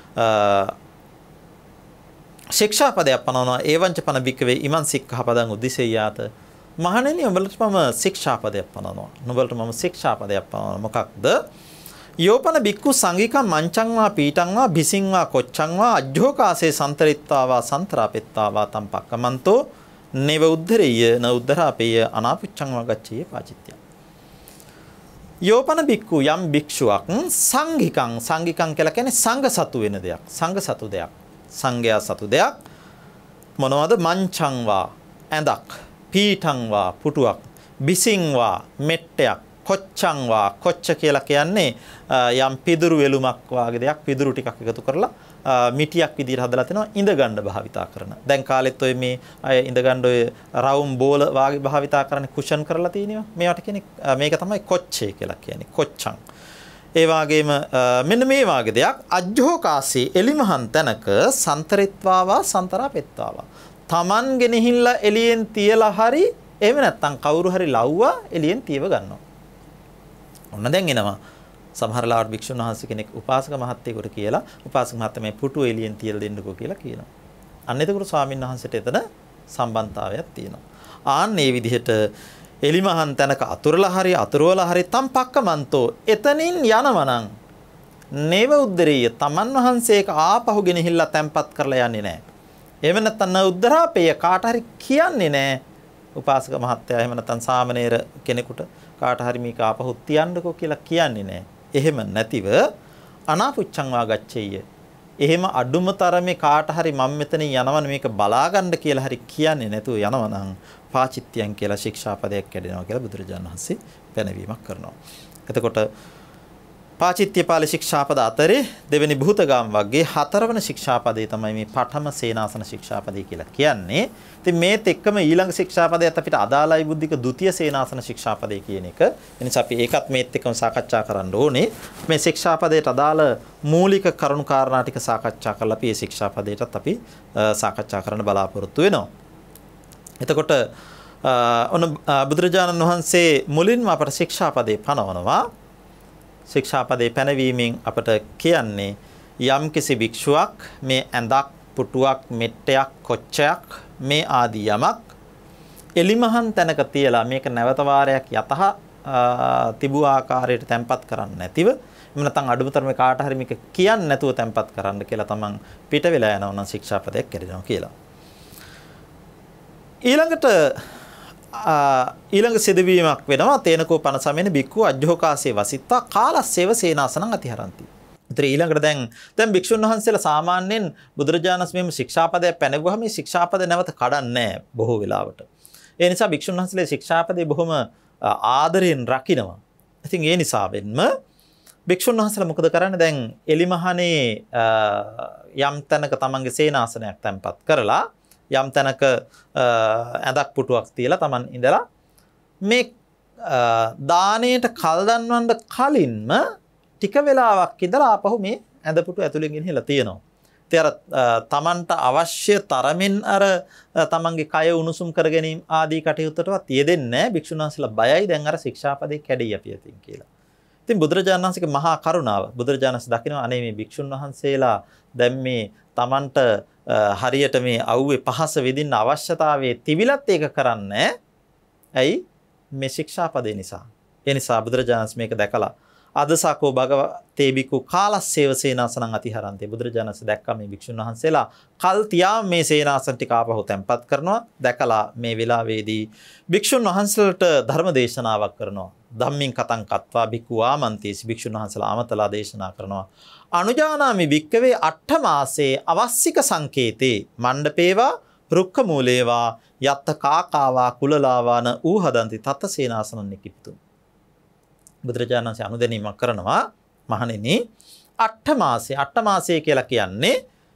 ශික්ෂාපදයක් පනවනවා. ඒවංච පන බික්කවේ ඉමන් සික්ඛාපදං උද්දිසෙය්‍යාත. මහණෙනි උඹලට මම ශික්ෂාපදයක් පනවනවා. නුඹලට මම ශික්ෂාපදයක් පනවනවා. මොකක්ද? යෝපන බික්කු සංගිකම් මංචං වා පීඨං වා බිසින් වා කොච්චං වා අජ්ජෝකාසේ සන්තරිත්වා වා සන්තරාපෙත්තා වා තම්පක්කමන්තෝ නේව උද්ධරෙය්‍ය න උද්ධරාපේය අනාපුච්ඡං වා ගච්ඡේ පාචිත්‍ය. යෝපන බික්කු යම් භික්ෂුවක් සංගිකම් කියලා කියන්නේ සංඝ සතු වෙන දෙයක්. සංඝ සතු දෙයක්. සංඝයා සතු දෙයක් මොනවද? මංචං වා ඇඳක්, පීඨං වා පුටුවක්, බිසින් වා මෙට්ටයක්, කොච්චං වා කොච්ච කියලා කියන්නේ යම් පිදුරු වෙලුමක් වාගේ දෙයක්. පිදුරු ටිකක් එකතු කරලා මිටියක් විදිහට හදලා තිනවා ඉඳ ගන්න භාවිතා කරන. දැන් කාලෙත් ඔය මේ අය ඉඳ ගන්න ඔය රවුම් බෝල වාගේ භාවිතා කරන්නේ කුෂන් කරලා තිනවා. මේවට කියන්නේ මේක තමයි කොච්චේ කියලා කියන්නේ. කොච්චං. ඒ වගේම මෙන්න මේ වාගේ දෙයක් අජ්ජෝකාසී එලිමහන් තැනක සන්තරිත්වාවා සන්තරාපෙත්වාවා. Taman ගෙනහිල්ලා එළියෙන් තියලා හරි එහෙම නැත්නම් කවුරු හරි ලව්වා එළියෙන් තියව ගන්නවා. ඔන්න දැන් එනවා සමහර ලාවට භික්ෂුන් වහන්සේ කෙනෙක් උපාසක මහත්තයෙකුට කියලා උපාසක මහත්තයා මේ පුටුව එළියෙන් තියලා දෙන්නකෝ කියලා කියනවා. අන්න එතකොට ස්වාමීන් වහන්සේට එතන සම්බන්ධතාවයක් තියෙනවා. ආන් මේ විදිහට එලිමහන් තැනක අතුරලා හරි තම්පක්කමන්තෝ එතනින් යනවනම් නේව උද්දරේය තමන් වහන්සේක ආපහු ගෙනහිල්ලා තැම්පත් කරලා යන්නේ නැහැ. එහෙම නැත්නම් උද්දරාපේය කාට හරි කියන්නේ නැහැ. උපාසක මහත්තයා එහෙම නැත්නම් සාමණේර කෙනෙකුට කාට හරි මේක ආපහු තියන්නකෝ කියලා කියන්නේ නැහැ. එහෙම නැතිව අනාපුච්ඡං වා ගච්ඡෙය්‍ය. එහෙම අඩුම තරමේ කාට හරි මම මෙතනින් යනවනේ මේක බලාගන්න කියලා හරි කියන්නේ නැතුව යනවනම් පාචිත්‍යං කියලා ශික්ෂාපදයක් කැඩෙනවා කියලා බුදුරජාණන් වහන්සේ පැනවීමක් කරනවා. එතකොට පාචිත්‍ය පාල ශික්ෂාපද අතරේ දෙවෙනි භූතගාම වර්ගයේ හතරවන ශික්ෂාපදේ තමයි මේ පඨම සේනාසන ශික්ෂාපදේ කියලා කියන්නේ. ඉතින් මේත් එක්කම ඊළඟ ශික්ෂාපදයට අපිට අදාළයි බුද්ධික ဒုတိ ය සේනාසන ශික්ෂාපදේ කියන එක. එනිසා අපි ඒකත් මේත් එක්කම සාකච්ඡා කරන්න ඕනේ. මේ ශික්ෂාපදයට අදාළ මූලික කරුණු කාරණා ටික සාකච්ඡා කරලා අපි මේ ශික්ෂාපදයටත් අපි සාකච්ඡා කරන්න බලාපොරොත්තු වෙනවා. එතකොට ඔන්න බුදුරජාණන් වහන්සේ මුලින්ම අපට ශික්ෂාපදේ පනවනවා. ශික්ෂාපදේ පැනවීමෙන් අපට කියන්නේ යම්කිසි භික්ෂුවක් මේ ඇඳක්, පුටුවක්, මෙට්ටයක්, කොච්චයක් මේ ආදී යමක් එලිමහන් තැනක තියලා මේක නැවත වාරයක් යතහ තිබු ආකාරයට තැම්පත් කරන්න නැතිව එහෙම නැත්නම් අඩුමතරමේ කාට හරි මේක කියන්නේ නැතුව තැම්පත් කරන්න කියලා තමන් පිට වෙලා යනවා නම් ශික්ෂාපදයක් කැඩෙනවා කියලා. ඊළඟ සිදුවීමක් වෙනවා තේනකෝ පන සමෙන බික්කු අජ්ජෝකාසේ වසිත්වා කාලස්සේව සේනාසනං අතිහරಂತಿ. ඒතර ඊළඟට දැන් භික්ෂුන් වහන්සේලා සාමාන්‍යයෙන් බුදුරජාණන් වහන්සේ ශික්ෂාපදයක් පැනගුවාම මේ ශික්ෂාපද නැවත කඩන්නේ නැහැ බොහෝ වෙලාවට. ඒ නිසා භික්ෂුන් වහන්සේලා ශික්ෂාපදේ බොහොම ආදරයෙන් රකින්නවා. ඉතින් ඒ නිසාවෙන්ම භික්ෂුන් වහන්සේලා මොකද කරන්නේ? දැන් එලිමහනේ යම් තැනක තමන්ගේ සේනාසනයක් තැන්පත් කරලා යම් තැනක ඇඳක් පුටුවක් තියලා Taman ඉඳලා මේ දාණයට කල් දන්වන්න කලින්ම ටික වෙලාවක් ඉඳලා ආපහු මේ ඇඳ පුටුව ඇතුලෙන් ගෙනහිලා තියෙනවා. ඉතින් අර Tamanට අවශ්‍ය තරමින් අර Tamanගේ කය උණුසුම් කර ගැනීම ආදී කටයුත්තටවත් යෙදෙන්නේ නැහැ. භික්ෂුන් වහන්සේලා බයයි දැන් අර ශික්ෂාපදේ කැඩෙයි අපි අතින් කියලා. ඉතින් බුදුරජාණන් වහන්සේගේ මහා කරුණාව බුදුරජාණන් වහන්සේ දකිනවා අනේ මේ භික්ෂුන් වහන්සේලා දැන් මේ Tamanට හරියට මේ අවුවේ පහස විඳින්න අවශ්‍යතාවයේ තිබිලත් ඒක කරන්නේ ඇයි මේ ශික්ෂාපදේ නිසා. ඒ නිසා බුදුරජාණන් මේක දැකලා අදසකෝ භගවතේ බිකු කාලස්සේව සේනාසනං අතිහරන්තේ බුදුරජාණන් වහන්සේ දැක්කා මේ භික්ෂුන් වහන්සේලා කල් තියා මේ සේනාසන ටික ආපහු තැන්පත් කරනවා. දැකලා මේ වෙලාවේදී භික්ෂුන් වහන්සේලාට ධර්ම දේශනාවක් කරනවා. ධම්මින් කතං කତ୍වා බිකු ආමන්තේසි භික්ෂුන් වහන්සේලා ආමතලා දේශනා කරනවා. අනුජානාමි වික්කවේ අට්ඨ මාසේ අවස්සික සංකේතේ මණ්ඩපේවා රුක්ක මූලේවා යත්ත කාකාවා කුලලාවාන ඌහදන්ති තත් සේනාසනං නිකිප්තු. බුදුරජාණන් වහන්සේ අනුදැනීමක් කරනවා මහණෙනි අට්ඨ මාසය කියලා කියන්නේ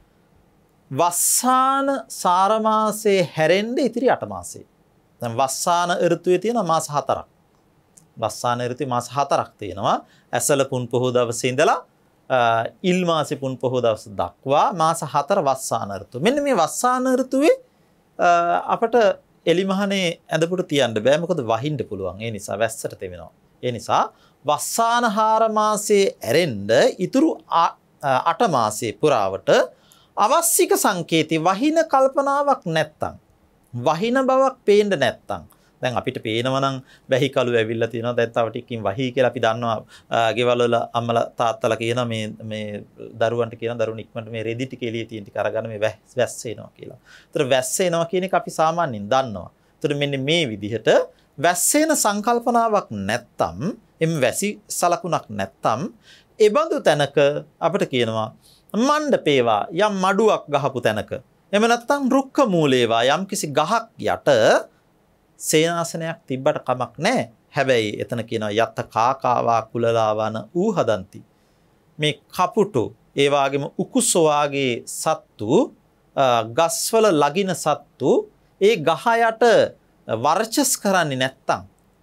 වස්සාන සාර මාසයේ හැරෙන්න ඉතිරි 8 මාසේ. දැන් වස්සාන ඍතුවේ තියෙන මාස 4ක්. වස්සාන ඍතුවේ මාස 4ක් තියෙනවා. ඇසල පුන් පොහොව දවසේ ඉඳලා ඉල් මාසේ පුන් පොහොව දවස දක්වා මාස 4 වස්සාන ඍතුව. මෙන්න මේ වස්සාන ඍතුවේ අපට එලිමහනේ ඇඳපුට තියන්න බෑ. මොකද වහින්න පුළුවන්. ඒ නිසා වැස්සට තෙවෙනවා. ඒ නිසා වස්සානහාර මාසයේ ඇරෙන්න ඉතුරු 8 මාසයේ පුරාවට අවස්සික සංකේතي වහින කල්පනාවක් නැත්තම් වහින බවක් පේන්න නැත්තම් දැන් අපිට පේනවා නම් වැහි කළු ඇවිල්ලා තියෙනවා දැන් තව ටිකකින් වහී කියලා අපි දන්නවා ගෙවල් වල අම්මලා තාත්තලා කියන මේ දරුවන්ට කියන දරුවෝ ඉක්මනට මේ රෙදි ටික එළියේ තියෙන ටික අරගෙන මේ වැස්ස එනවා කියලා. ඒතර වැස්ස එනවා කියන එක අපි සාමාන්‍යයෙන් දන්නවා. ඒතර මෙන්න මේ විදිහට වැස්සේන සංකල්පනාවක් නැත්තම් එම් වැසි සලකුණක් නැත්තම් ඒ බඳු තැනක අපිට කියනවා මණ්ඩපේවා යම් මඩුවක් ගහපු තැනක එහෙම නැත්තම් රුක්ක මූලේවා යම් කිසි ගහක් යට සේනාසනයක් තිබ්බට කමක් නැහැ. හැබැයි එතන කියනවා යත්ත කාකාවා කුලලාවන ඌ හදන්ති. මේ කපුටු ඒ වගේම උකුසෝ වාගේ සත්තු ගස්වල ලගින සත්තු ඒ ගහ යට වර්චස් කරන්නේ නැත්තම්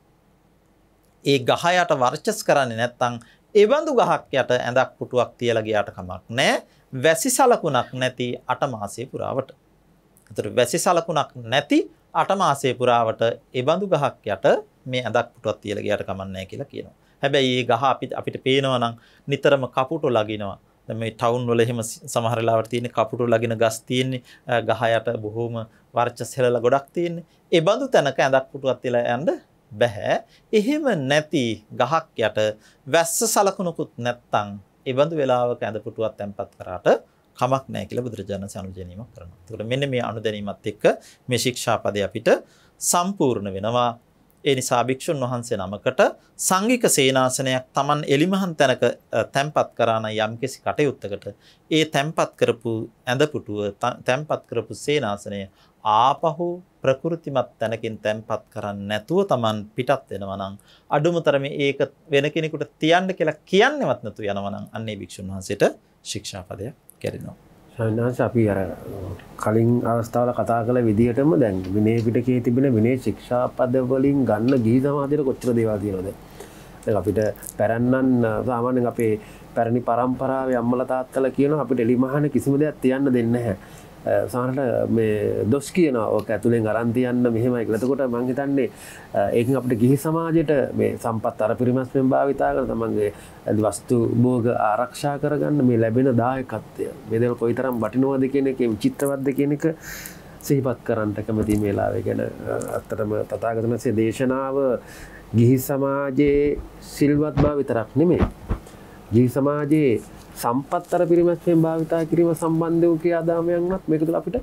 ඒ ගහ යට වර්චස් කරන්නේ නැත්තම් ඒ බඳු ගහක් යට ඇඳක් පුටුවක් තියලා ගියාට කමක් නැහැ. වැසි සලකුණක් නැති 8 මාසයේ පුරාවට. ඒතර වැසි සලකුණක් නැති 8 මාසයේ පුරාවට ඒ බඳු ගහක් යට මේ ඇඳක් පුටුවක් තියලා ගියාට කමක් නැහැ කියලා කියනවා. හැබැයි මේ ගහ අපිට පේනවා නම් නිතරම කපුටු ලගිනවා. දැන් මේ ටවුන් වල එහෙම සමහර වෙලාවට තියෙන කපුටු ලගින ගස් තියෙන්නේ ගහ යට බොහොම වර්චස් හෙලලා ගොඩක් තියෙන්නේ. ඒ බඳු තැනක ඇඳක් පුටුවක් තියලා යන්න බෑ. එහෙම නැති ගහක් යට වැස්ස සලකුණකුත් නැත්තම් ඒ බඳු වෙලාවක ඇඳ පුටුවක් තැම්පත් කරාට කමක් නැහැ කියලා බුදුරජාණන් වහන්සේ අනුදැනීමක් කරනවා. ඒකට මෙන්න මේ අනුදැනීමත් එක්ක මේ ශික්ෂාපදේ අපිට සම්පූර්ණ වෙනවා. ඒ නිසා භික්ෂුන් වහන්සේ නමකට සංඝික සේනාසනයක් Taman එලිමහන් තැනක තැම්පත් කරාන යම්කිසි කටයුත්තකට ඒ තැම්පත් කරපු ඇඳ පුටුව තැම්පත් කරපු සේනාසනය ආපහු ප්‍රකෘතිමත් තැනකින් තැම්පත් කරන්නේ නැතුව Taman පිටත් වෙනවා නම් අඩුමතරමේ ඒක වෙන කෙනෙකුට තියන්න කියලා කියන්නේවත් නැතු යනවා නම් අන්නේ භික්ෂුන් වහන්සේට ශික්ෂාපදයක් කැරෙනවා. සයන්නාංශ අපි අර කලින් අවස්ථාවල කතා කළ විදිහටම දැන් විනය පිටකයේ තිබෙන විනය ශික්ෂාපද වලින් ගන්න ගිහි සමාජයට කොච්චර දේවල් තියෙනවද? දැන් අපිට පැරණන් සාමාන්‍යයෙන් අපේ පැරණි පරම්පරාවේ අම්මලා තාත්තලා කියනවා අපිට එලිමහන කිසිම දෙයක් තියන්න දෙන්නේ නැහැ. සමහරට මේ දොස් කියනවා ඔක ඇතුලෙන් අරන් තියන්න මෙහෙමයි කියලා. එතකොට මම හිතන්නේ ඒකෙන් අපිට ගිහි සමාජයට මේ සම්පත් අර පිරිමැස්මෙන් භාවිතා කරන තමන්ගේ වස්තු භෝග ආරක්ෂා කරගන්න මේ ලැබෙන දායකත්වය මේ දේවල් කොයිතරම් වටිනවද කියන එක විචිත්‍රවත්ද කියන එක සිහිපත් කරන්න කැමති මේ වෙලාවේ. ගැන අත්තටම තථාගතයන් වහන්සේ දේශනාව ගිහි සමාජයේ සිල්වත් බව විතරක් නෙමෙයි. ගිහි සමාජයේ සම්පත්තර පිරිමැස්මෙන් භාවිතා කිරීම සම්බන්ධ වූ ක්‍රියාදාමයන්වත් මේක තුළ අපිට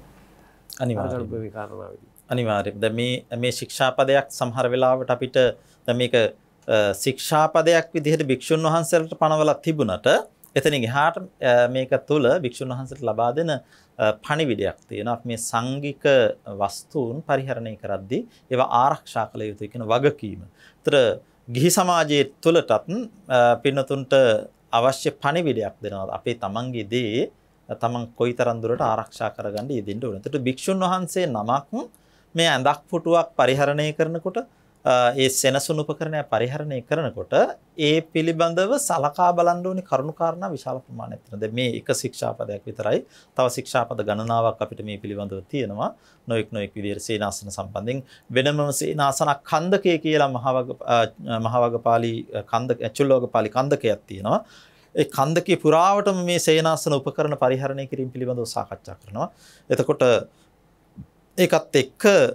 අනිවාර්යයෙන් දැන් මේ ශික්ෂාපදයක් සමහර වෙලාවට අපිට දැන් මේක ශික්ෂාපදයක් විදිහට භික්ෂුන් වහන්සේලාට පනවලා තිබුණට එතනින් එහාට මේක තුළ භික්ෂුන් වහන්සේට ලබා දෙන පණිවිඩයක් තියෙනවා. මේ සංඝික වස්තුන් පරිහරණය කරද්දී ඒවා ආරක්ෂා කළ යුතුයි කියන වගකීම. ඒතර ගිහි සමාජයේ තුළටත් පින්නතුන්ට අවශ්‍ය පණිවිඩයක් දෙනවා. අපේ තමන්ගේ දේ තමන් කොයිතරම් දුරට ආරක්ෂා කරගන්න යෙදෙන්න ඕන. ඒකට භික්ෂුන් වහන්සේ නමක් මේ ඇඳක් පුටුවක් පරිහරණය කරනකොට ඒ සෙනසුන් උපකරණය පරිහරණය කරනකොට ඒ පිළිබඳව සලකා බලන්න ඕනේ කරුණු කාරණා විශාල ප්‍රමාණයක් තියෙනවා. දැන් මේ එක ශික්ෂාපදයක් විතරයි. තව ශික්ෂාපද ගණනාවක් අපිට මේ පිළිබඳව තියෙනවා. නොඑක් විදිහට සේනාසන සම්බන්ධයෙන් වෙනම සේනාසන කන්දකය කියලා මහවග්ගපාලි කන්දක චුල්ලෝගපාලි කන්දකයක් තියෙනවා. ඒ කන්දකේ පුරාවටම මේ සේනාසන උපකරණ පරිහරණය කිරීම පිළිබඳව සාකච්ඡා කරනවා. එතකොට ඒකත් එක්ක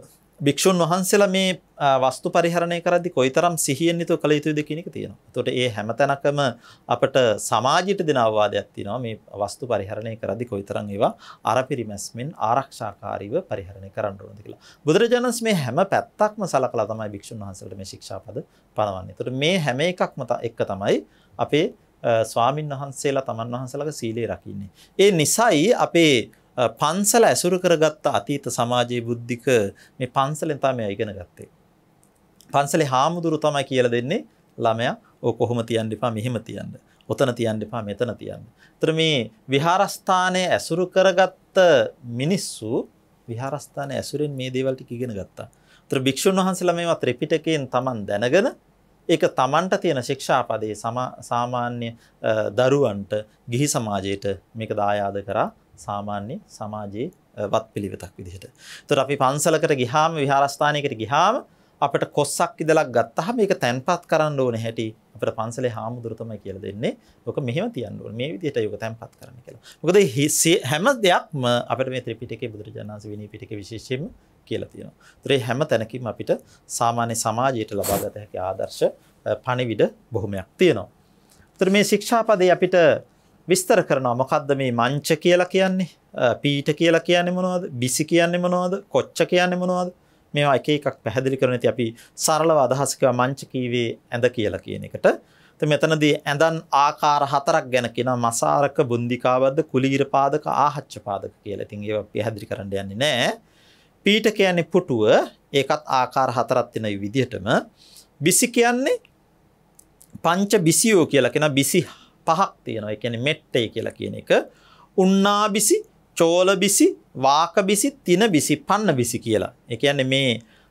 භික්ෂුන් වහන්සේලා මේ වස්තු පරිහරණය කරද්දී කොයිතරම් සිහියෙන් යුතුව කළ යුතුද කියන එක තියෙනවා. ඒතකොට මේ හැමතැනකම අපට සමාජයට දෙන අවවාදයක් තියෙනවා මේ වස්තු පරිහරණය කරද්දී කොයිතරම් ඒවා අරපිරිමැස්මෙන් ආරක්ෂාකාරීව පරිහරණය කරන්න ඕනද කියලා. බුදුරජාණන් මේ හැම පැත්තක්ම සලකලා තමයි භික්ෂුන් වහන්සේලාට මේ ශික්ෂාපද පනවන්නේ. ඒතකොට මේ හැම එකක්ම එක තමයි අපේ ස්වාමින් වහන්සේලා තමන් වහන්සේලාගේ සීලය රකින්නේ. ඒ නිසායි අපේ පන්සල ඇසුරු කරගත්ත අතීත සමාජයේ බුද්ධික මේ පන්සලෙන් තමයි ඉගෙන ගත්තේ. පන්සලේ හාමුදුරු තමයි කියලා දෙන්නේ ළමයා ඔය කොහොම තියන්න එපා මෙහෙම තියන්න. ඔතන තියන්න එපා මෙතන තියන්න. ඒතර මේ විහාරස්ථානයේ ඇසුරු කරගත්ත මිනිස්සු විහාරස්ථානයේ ඇසුරෙන් මේ දේවල් ටික ඉගෙන ගත්තා. ඒතර භික්ෂුන් වහන්සේලා මේවා ත්‍රිපිටකයෙන් Taman දැනගෙන ඒක Tamanට තියෙන ශික්ෂාපදේ සාමාන්‍ය දරුවන්ට ගිහි සමාජයට මේක දායාද කරා සාමාන්‍ය සමාජයේ වත්පිළිවෙතක් විදිහට. ඒතර අපි පන්සලකට ගියාම විහාරස්ථානයකට ගියාම අපිට කොස්සක් ඉදලක් ගත්තාම මේක තැන්පත් කරන්න ඕනේ හැටි අපිට පන්සලේ හාමුදුරු තමයි කියලා දෙන්නේ. ඔක මෙහෙම තියන්න ඕනේ. මේ විදිහට ඒක තැන්පත් කරන්න කියලා. මොකද හැම දෙයක්ම අපිට මේ ත්‍රිපිටකයේ බුදුරජාණන් වහන්සේ විනය පිටකයේ විශේෂයෙන්ම කියලා තියෙනවා. ඒතර හැම තැනකින්ම අපිට සාමාන්‍ය සමාජයට ලබාගත හැකි ආදර්ශ පණිවිඩ බොහොමයක් තියෙනවා. ඒතර මේ ශික්ෂාපදේ අපිට විස්තර කරනවා මොකද්ද මේ මංච කියලා කියන්නේ? පීඨ කියලා කියන්නේ මොනවද? බිසි කියන්නේ මොනවද? කොච්ච කියන්නේ මොනවද? මේවා එක එකක් පැහැදිලි කරන ඉතින් අපි සරලව අදහස් කරා මංච කීවේ ඇඳ කියලා කියන එකට. ඉතින් මෙතනදී ඇඳන් ආකාර හතරක් ගැන කියනවා මසාරක බුන්දිකාවද්ද කුලීර පාදක ආහච්ච පාදක කියලා. ඉතින් ඒවා පැහැදිලි කරන්න යන්නේ නැහැ. පීඨ කියන්නේ පුටුව. ඒකත් ආකාර හතරක් තියෙන විදිහටම. බිසි කියන්නේ පංච බිසියෝ කියලා කියන බිසි පහක් තියෙනවා. ඒ කියන්නේ මෙට්ටේ කියලා කියන එක. උන්නා බිසි, චෝල බිසි, වාක බිසි, තින බිසි, පන්න බිසි කියලා. ඒ කියන්නේ මේ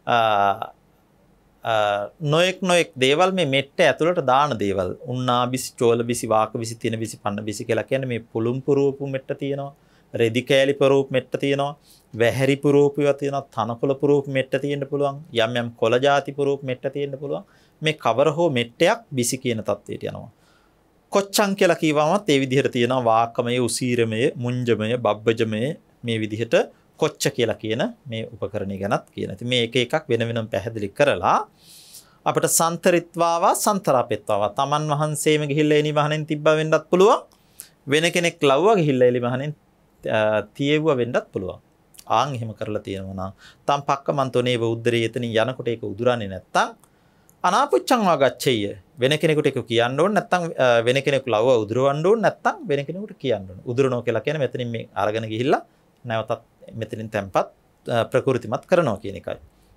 නොඑක් දේවල් මේ මෙට්ට ඇතුළට දාන දේවල්. උන්නා බිසි, චෝල බිසි, වාක බිසි, තින බිසි, පන්න බිසි කියලා කියන්නේ මේ පුළුම් පුරූපු මෙට්ට තියෙනවා. රෙදි කෑලි පුරූපු මෙට්ට තියෙනවා. වැහැරි පුරූපුවා තියෙනවා. තනකොළ පුරූපු මෙට්ට තියෙන්න පුළුවන්. යම් යම් කොළ ಜಾති පුරූපු මෙට්ට තියෙන්න පුළුවන්. මේ කවර හෝ මෙට්ටයක් බිසි කියන තත්ත්වයට යනවා. කොච්චං කියලා කියවමත් ඒ විදිහට තියෙනවා වාකමය, උසීරමය, මුංජමය, බබ්බජමය මේ විදිහට කොච්ච කියලා කියන මේ උපකරණය ගැනත් කියන. ඉතින් මේ එක එකක් වෙන වෙනම පැහැදිලි කරලා අපිට සන්තරිත්වාවා සන්තරාපෙත්වාවා තමන් වහන්සේම ගිහිල්ලා එනි වහනෙන් තිබ්බා වෙන්නත් පුළුවන්. වෙන කෙනෙක් ලව්වා ගිහිල්ලා එලි වහනෙන් තියෙව්වා වෙන්නත් පුළුවන්. ආන් එහෙම කරලා තියෙනවා නම් තම් පක්කමන්තෝනේව උද්දරේ එතනින් යනකොට ඒක උදුරන්නේ නැත්තම් අනාපුච්චං වාගච්ඡෙය වෙන කෙනෙකුට ඒක කියන්න ඕනේ නැත්නම් වෙන කෙනෙකු ලව්ව උදුරවන්න ඕනේ නැත්නම් වෙන කෙනෙකුට කියන්න ඕනේ. උදුරනවා කියලා කියන්නේ මෙතනින් මේ අරගෙන ගිහිල්ලා නැවතත් මෙතනින් තැම්පත් ප්‍රකෘතිමත් කරනවා කියන එකයි.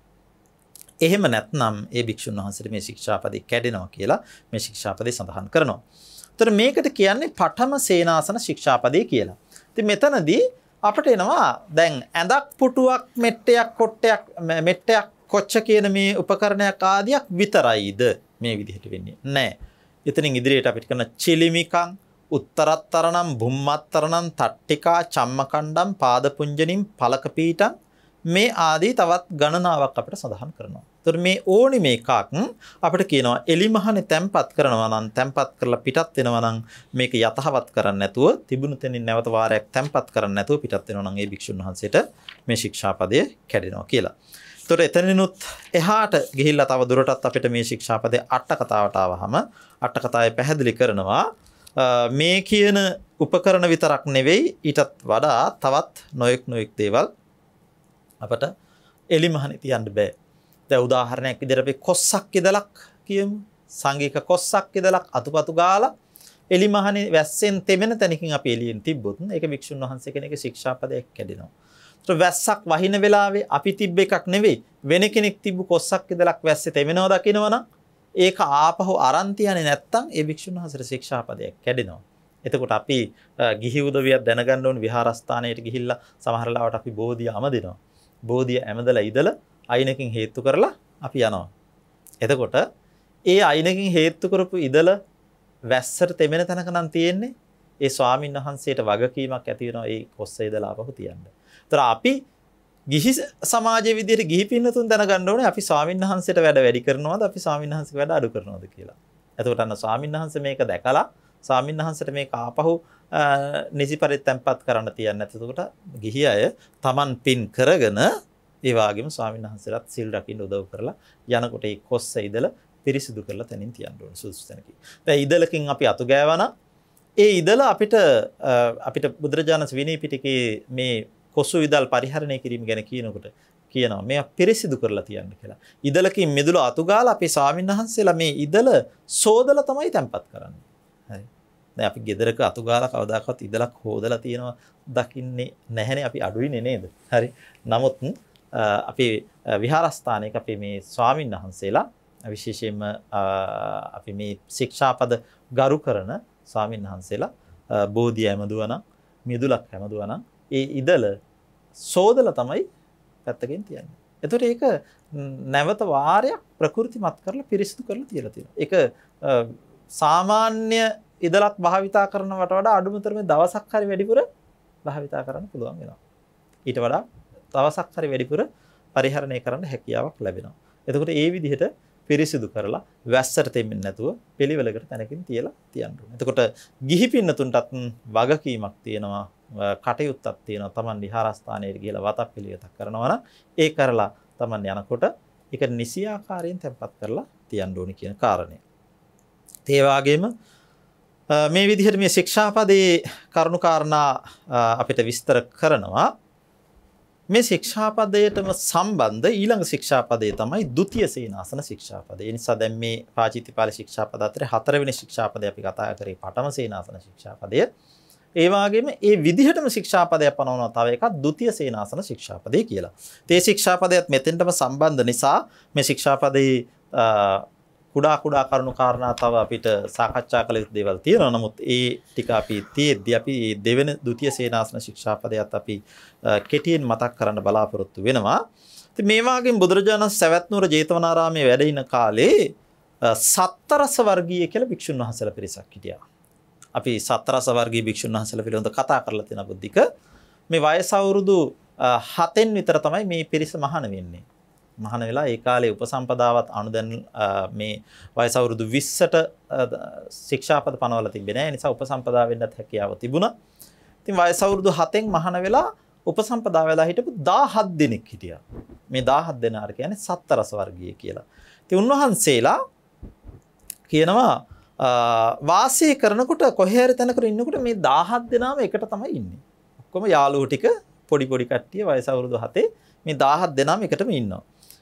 එහෙම නැත්නම් ඒ භික්ෂුන් වහන්සේට මේ ශික්ෂාපදේ කැඩෙනවා කියලා මේ ශික්ෂාපදේ සඳහන් කරනවා. ඒතර මේකට කියන්නේ පඨම සේනාසන ශික්ෂාපදේ කියලා. ඉතින් මෙතනදී අපිට එනවා දැන් ඇඳක් පුටුවක් මෙට්ටයක් කොට්ටයක් මෙට්ටයක් කොච්ච කියන මේ උපකරණයක් ආදියක් විතරයිද මේ විදිහට වෙන්නේ නැහැ. එතනින් ඉදිරියට අපිට කරන චිලිමිකං උත්තරතරණම් බුම්මත්තරණම් තට්ටිකා චම්මකණ්ඩම් පාදපුංජනින් පලක පීඨං මේ ආදී තවත් ගණනාවක් අපිට සඳහන් කරනවා. ඒතර මේ ඕනි මේකක් අපිට කියනවා එලිමහනේ තැම්පත් කරනවා නම් තැම්පත් කරලා පිටත් වෙනවා නම් මේක යතහවත් කරන්න නැතුව තිබුණු තැනින් නැවත වාරයක් තැම්පත් කරන්න නැතුව පිටත් වෙනවා නම් ඒ භික්ෂුන් වහන්සේට මේ ශික්ෂාපදය කැඩෙනවා කියලා. ඒතර එතනිනුත් එහාට ගිහිල්ලා තව දුරටත් අපිට මේ ශික්ෂාපදයේ අට කතාවට ආවහම අට කතාවේ පැහැදිලි කරනවා මේ කියන උපකරණ විතරක් නෙවෙයි ඊටත් වඩා තවත් නොයෙක් දේවල් අපට එලිමහනේ තියන්න බෑ. දැන් උදාහරණයක් විදිහට අපි කොස්සක් ඉදලක් කියමු. සංගීක කොස්සක් ඉදලක් අතුපතු ගාලා එලිමහනේ වැස්සෙන් තෙමෙන තැනකින් අපි එළියෙන් තිබ්බොත් ඒක භික්ෂුන් වහන්සේ කෙනෙක්ගේ ශික්ෂාපදයක් කැඩෙනවා. වැස්සක් වහින වෙලාවේ අපි තිබ්බ එකක් නෙවෙයි වෙන කෙනෙක් තිබ්බ කොස්සක් ඉදලක් වැස්සේ තෙමෙනවා දකිනවනම් ඒක ආපහු අරන් තියන්නේ නැත්තම් ඒ භික්ෂුන් වහන්සේට ශික්ෂාපදයක් කැඩෙනවා. එතකොට අපි ගිහි උදවියක් දැනගන්න ඕනේ විහාරස්ථානයට ගිහිල්ලා සමහර ලාවට අපි බෝධිය අමදිනවා. බෝධිය ඇමදලා ඉදලා අයිනකින් හේතු කරලා අපි යනවා. එතකොට ඒ අයිනකින් හේතු කරපු ඉදල වැස්සට තෙමෙන තැනක නම් තියෙන්නේ ඒ ස්වාමීන් වහන්සේට වගකීමක් ඇති වෙනවා ඒ කොස්ස ඉදලා ආපහු තියන්න. ඒතර අපි ගිහි සමාජයේ විදිහට ගිහි පින්නතුන් දැනගන්න ඕනේ අපි ස්වාමීන් වහන්සේට වැඩ වැඩි කරනවද අපි ස්වාමීන් වහන්සේට වැඩ අඩු කරනවද කියලා. එතකොට අන්න ස්වාමීන් වහන්සේ මේක දැකලා ස්වාමීන් වහන්සේට මේක ආපහු නිසි පරිදි තැම්පත් කරන්න තියන්නේ නැත්නම් එතකොට ගිහි අය Taman පින් කරගෙන ඒ වගේම ස්වාමීන් වහන්සේලාත් සීල් රකින්න උදව් කරලා යනකොට ඒ කොස්ස ඉදලා පිරිසිදු කරලා තනින් තියන්න ඕනේ සුදුසු තැනකින්. දැන් ඉදලකින් අපි අතු ගෑවනම් ඒ ඉදල අපිට බුදුරජාණන් විනය පිටකේ මේ කොසු ඉදල් පරිහරණය කිරීම ගැන කියනකොට කියනවා මේවා පිරිසිදු කරලා තියන්න කියලා. ඉදලකින් මිදුළු අතු ගාලා අපේ ස්වාමීන් වහන්සේලා මේ ඉදල සෝදලා තමයි තැම්පත් කරන්නේ. හරි. දැන් අපි ගෙදරක අතු ගාලා කවදාකවත් ඉදලක් හොදලා තියනවා දකින්නේ නැහැනේ අපි අඩුයිනේ නේද? හරි. නමුත් අපේ විහාරස්ථානයක අපේ මේ ස්වාමීන් වහන්සේලා විශේෂයෙන්ම අපි මේ ශික්ෂාපද ගරු කරන ස්වාමීන් වහන්සේලා බෝධිය හැමදුවනම් මිදුලක් හැමදුවනම් ඒ ඉදල සෝදලා තමයි පැත්තකින් තියන්නේ. එතකොට ඒක නැවත වාරයක් ප්‍රകൃතිමත් කරලා පිරිසිදු කරලා තියලා තියෙනවා. ඒක සාමාන්‍ය ඉදලක් භාවිතා කරනවට වඩා අඩුම තරමේ දවසක් හරි වැඩිපුර භාවිතා කරන්න පුළුවන් වෙනවා. ඊට වඩා දවසක් හරි වැඩිපුර පරිහරණය කරන්න හැකියාවක් ලැබෙනවා. එතකොට ඒ විදිහට පිරිසිදු කරලා වැස්සට තෙමෙන්නේ නැතුව පිළිවෙලකට තැනකින් තියලා තියන්න ඕනේ. එතකොට ගිහි පින්නතුන්ටත් වගකීමක් තියෙනවා, කටයුත්තක් තියෙනවා. Taman විහාරස්ථානයේ ගිහලා වතක් පිළිවෙතක් කරනවා නම් ඒ කරලා Taman යනකොට ඒක නිසියාකාරයෙන් තැම්පත් කරලා තියන්න ඕනේ කියන කාරණය. ඒ වගේම මේ විදිහට මේ ශික්ෂාපදේ කරුණු කාරණා අපිට විස්තර කරනවා. මේ ශික්ෂාපදයටම සම්බන්ධ ඊළඟ ශික්ෂාපදය තමයි ဒုတိ ය සේනාසන ශික්ෂාපදය. ඒ නිසා දැන් මේ පාචීතිපාල ශික්ෂාපද අතරේ 4 වෙනි ශික්ෂාපදය අපි කතා කරේ පඨම සේනාසන ශික්ෂාපදය. ඒ වගේම ඒ විදිහටම ශික්ෂාපදයක් පනවනවා තව එකක් ဒုတိ ය සේනාසන ශික්ෂාපදය කියලා. ඒ ශික්ෂාපදයට මෙතෙන්ටම සම්බන්ධ නිසා මේ ශික්ෂාපදයේ කුඩා කරුණු කාරණා තව අපිට සාකච්ඡා කළ යුතු දේවල් තියෙනවා. නමුත් ඒ ටික අපි තියේදී අපි දෙවෙනි ဒုတိ ය සේනාසන ශික්ෂාපදයට අපි කෙටියෙන් මතක් කරන්න බලාපොරොත්තු වෙනවා. ඉතින් මේ වගේම බුදුරජාණන් සවැත් නුවර ජේතවනාරාමයේ වැඩ ඉන කාලේ සත්තරස වර්ගීය කියලා භික්ෂුන් වහන්සේලා පිරිසක් හිටියා. අපි සත්තරස වර්ගීය භික්ෂුන් වහන්සේලා පිළිබඳව කතා කරලා තියෙන බුද්ධික මේ වයස අවුරුදු 7න් විතර තමයි මේ පිරිස මහාන වෙන්නේ. මහාන වෙලා ඒ කාලේ උපසම්පදාවත් අනුදැන් මේ වයස අවුරුදු 20ට ශික්ෂාපද පනවලා තිබෙන්නේ නැහැ. ඒ නිසා උපසම්පදා වෙන්නත් හැකියාව තිබුණා. ඉතින් වයස අවුරුදු 7න් මහාන වෙලා උපසම්පදා වෙලා හිටපු 17 දෙනෙක් හිටියා. මේ 17 දෙනාට කියන්නේ සත්තරස වර්ගීය කියලා. ඉතින් උන්වහන්සේලා කියනවා වාසය කරනකොට කොහේ හරි තැනක ඉන්නකොට මේ 17 දෙනාම එකට තමයි ඉන්නේ. ඔක්කොම යාළුවෝ ටික පොඩි කට්ටිය වයස අවුරුදු 7 මේ 17 දෙනාම එකටම ඉන්නවා.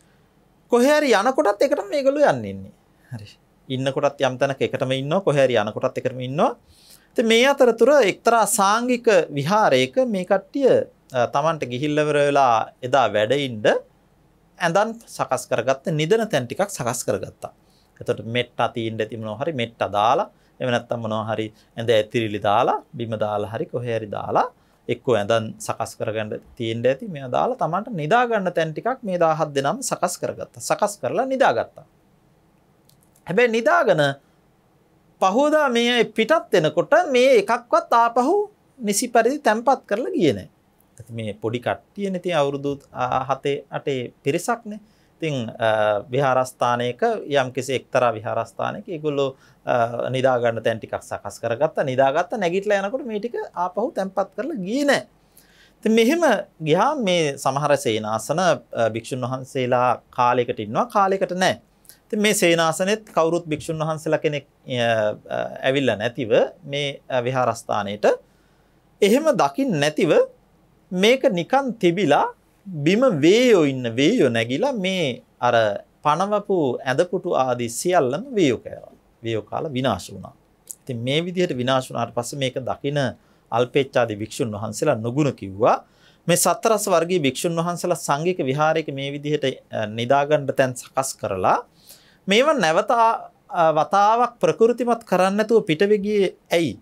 කොහේ හරි යනකොටත් එකටම මේගොල්ලෝ යන්නේ. හරි. ඉන්නකොටත් යම් තැනක එකටම ඉන්නවා, කොහේ හරි යනකොටත් එකටම ඉන්නවා. ඉතින් මේ අතරතුර එක්තරා සාංගික විහාරයක මේ කට්ටිය Tamanට ගිහිල්ලා වෙලා එදා වැඩ ඉන්න ඇඳන් සකස් කරගත්ත නිදන තැන් ටිකක් සකස් කරගත්තා. එතකොට මෙට්ටා තීන්න ඇති මොනවා හරි මෙට්ටා දාලා එහෙම නැත්නම් මොනවා හරි ඇඳ ඇතිරිලි දාලා බිම දාලා හරි කොහේ හරි දාලා එක්කෝ ඇඳන් සකස් කරගන්න තියෙන්න ඇති මෙයා දාලා Tamanට නිදා ගන්න තැන් ටිකක් මේ 17 දෙනාම සකස් කරගත්තා. සකස් කරලා නිදාගත්තා. හැබැයි නිදාගෙන පහෝදා මේ පිටත් වෙනකොට මේ එකක්වත් ආපහු නිසි පරිදි තැම්පත් කරලා ගියේ නැහැ. මේ පොඩි කට්ටියනේ තිය අවුරුදු 7-8 පිරිසක්නේ. ඉතින් විහාරස්ථානයක යම්කිසි එක්තරා විහාරස්ථානයක ඒගොල්ලෝ නිදා ගන්න තැන් ටිකක් සකස් කරගත්තා. නිදාගත්තා නැගිටලා යනකොට මේ ටික ආපහු තැම්පත් කරලා ගියේ නැහැ. ඉතින් මෙහෙම ගියාම මේ සමහර සේනාසන භික්ෂුන් වහන්සේලා කාලයකට ඉන්නවා කාලයකට නැහැ. ඉතින් මේ සේනාසනෙත් කවුරුත් භික්ෂුන් වහන්සේලා කෙනෙක් ඇවිල්ලා නැතිව මේ විහාරස්ථානයේට එහෙම දකින්න නැතිව මේක නිකන් තිබිලා බිම වේයෝ ඉන්න වේයෝ නැගිලා මේ අර පණවපු ඇඳපුටු ආදී සියල්ලම වේයෝ කෑවා. වේයෝ කාලා විනාශ වුණා. ඉතින් මේ විදිහට විනාශ වුණාට පස්සේ මේක දකින අල්පේච්ඡාදී භික්ෂුන් වහන්සේලා නුගුණ කිව්වා මේ සතරස් වර්ගීය භික්ෂුන් වහන්සේලා සංඝික විහාරයක මේ විදිහට නිදාගන්න තැන් සකස් කරලා මේව නැවත වතාවක් ප්‍රകൃතිමත් කරන්න නැතුව පිටවෙ ගියේ ඇයි?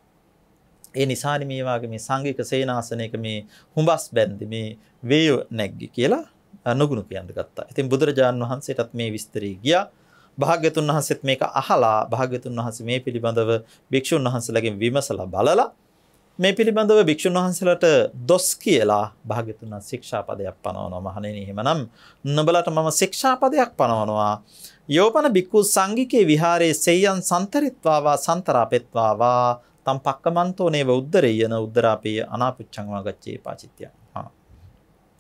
ඒ නිසානේ මේ වාගේ මේ සංඝික සේනාසනයක මේ හුඹස් බැන්දි මේ වේයෝ නැග්ගි කියලා නුගුණ කියන්න ගත්තා. ඉතින් බුදුරජාන් වහන්සේටත් මේ විස්තරي ගියා. භාග්‍යතුන් වහන්සේත් මේක අහලා භාග්‍යතුන් වහන්සේ මේ පිළිබඳව භික්ෂුන් වහන්සේලාගෙන් විමසලා බලලා මේ පිළිබඳව භික්ෂුන් වහන්සේලාට දොස් කියලා භාග්‍යතුන් වහන්සේ ශික්ෂාපදයක් පනවනවා. මහණෙනි එහෙමනම් නුඹලට මම ශික්ෂාපදයක් පනවනවා. යෝපන බික්කු සංඝිකේ විහාරේ සෙය්‍යං සන්තරිත්වාවා සන්තරාපෙත්වාවා තම් පක්කමන්තෝ නේව උද්දරේයන උද්දරාපේය අනාපුච්ඡං වාගච්ඡේ පාචිත්‍යං.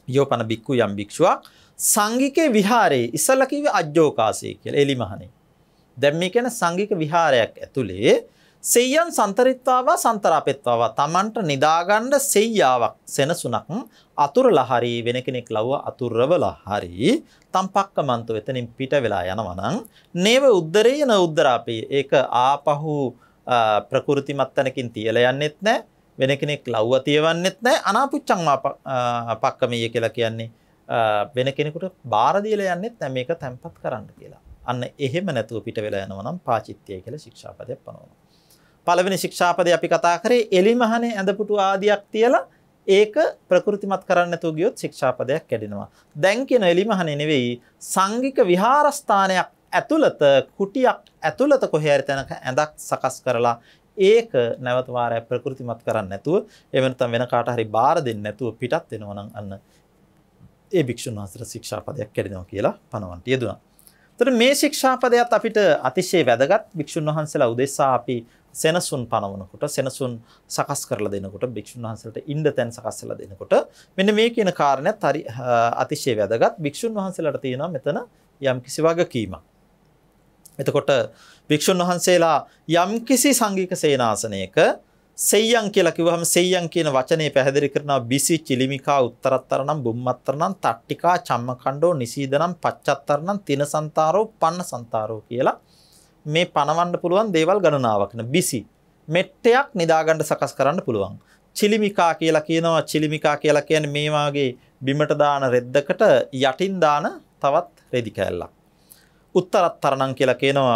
යෝපන බික්කු යම් භික්ෂුවක් සංඝිකේ විහාරේ ඉස්සලා කිව්වේ අජ්ජෝකාසී කියලා එලිමහනේ. දැන් මේ කියන්නේ සංඝික විහාරයක් ඇතුලේ සෙය්‍යන් සන්තරිත්වාවා සන්තරාපෙත්වාවා තමන්ට නිදාගන්න සෙය්‍යාවක් සෙනසුනක් අතුරලා හරි වෙන කෙනෙක් ලව්ව අතුරවලා හරි තම්පක්කමන්තෝ එතනින් පිට වෙලා යනවා නම් නේව උද්දරේන උද්දරාපේ ඒක ආපහු ප්‍රකෘති මත්තනකින් තියලා යන්නෙත් නැහැ වෙන කෙනෙක් ලව්ව තියවන්නෙත් නැහැ අනාපුච්චං පක්කමීය කියලා කියන්නේ වෙන කෙනෙකුට බාර දීලා යන්නෙත් නැහැ මේක තැම්පත් කරන්න කියලා. අන්න එහෙම නැතුව පිට වෙලා යනවා නම් පාචිත්‍යය කියලා ශික්ෂාපදයක් පනවනවා. පළවෙනි ශික්ෂාපදේ අපි කතා කරේ එලිමහනේ ඇඳපුටු ආදියක් තියලා ඒක ප්‍රකෘතිමත් කරන්න නැතුව ගියොත් ශික්ෂාපදයක් කැඩෙනවා. දැන් කියන එලිමහනේ නෙවෙයි සංඝික විහාරස්ථානයක් ඇතුළත කුටියක් ඇතුළත කොහේ හරි තැනක ඇඳක් සකස් කරලා ඒක නැවත වාරයක් ප්‍රකෘතිමත් කරන්න නැතුව එහෙම නැත්නම් වෙන කාට හරි බාර දෙන්න නැතුව පිටත් වෙනවා නම් අන්න ඒ භික්ෂුන් වහන්සේට ශික්ෂාපදයක් කැඩෙනවා කියලා පනවන්න යෙදුණා. එතකොට මේ ශික්ෂාපදයට අපිට අතිශය වැදගත් භික්ෂුන් වහන්සේලා උදෙසා අපි සෙනසුන් පනවනකොට සෙනසුන් සකස් කරලා දෙනකොට භික්ෂුන් වහන්සේලාට ඉන්න තැන් සකස් කරලා දෙනකොට මෙන්න මේ කියන කාරණේත් හරි අතිශය වැදගත්. භික්ෂුන් වහන්සේලාට තියෙනවා මෙතන යම්කිසි වගකීමක්. එතකොට භික්ෂුන් වහන්සේලා යම්කිසි සංඝික සේනාසනයක සෙය්‍යං කියලා කිව්වහම සෙය්‍යං කියන වචනේ පැහැදිලි කරනවා බිසි චිලිමිකා උත්තරතරනම් බුම්මත්තරනම් තට්ටිකා චම්මකණ්ඩෝ නිසීදනම් පච්චත්තරනම් තිනසන්තාරෝ පන්නසන්තාරෝ කියලා මේ පනවන්න පුළුවන් දේවල් ගණනාවක් න බිසි මෙට්ටයක් නිදාගන්න සකස් කරන්න පුළුවන්. චිලිමිකා කියලා කියනවා චිලිමිකා කියලා කියන්නේ මේ වාගේ බිමට දාන රෙද්දකට යටින් දාන තවත් රෙදි කෑල්ලක්. උත්තරතරණම් කියලා කියනවා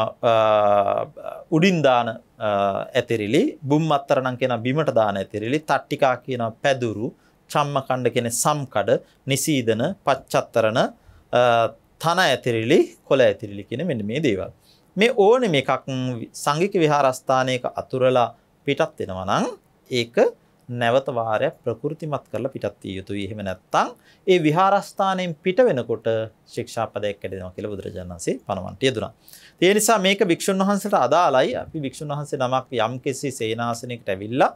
උඩින් දාන ඇතිරිලි බුම්මත්තරණම් කියන බිමට දාන ඇතිරිලි තට්ටිකා කියනවා පැදුරු චම්මකණ්ඩ කියන්නේ සම්කඩ නිසීදන පච්චත්තරණ තන ඇතිරිලි කොළ ඇතිරිලි කියන මෙන්න මේ දේවල් මේ ඕනෙම එකක් සංඝික විහාරස්ථානයක අතුරලා පිටත් වෙනවා නම් ඒක නැවත වාරයක් ප්‍රකෘතිමත් කරලා පිටත් විය යුතුයි. එහෙම නැත්නම් ඒ විහාරස්ථානයෙන් පිට වෙනකොට ශික්ෂාපදයක් කැඩෙනවා කියලා බුදුරජාණන් වහන්සේ පනවන්ට යෙදුණා. ඒ නිසා මේක භික්ෂුන් වහන්සේට අදාළයි. අපි භික්ෂුන් වහන්සේ නමක් යම්කිසි සේනාසනයකට ඇවිල්ලා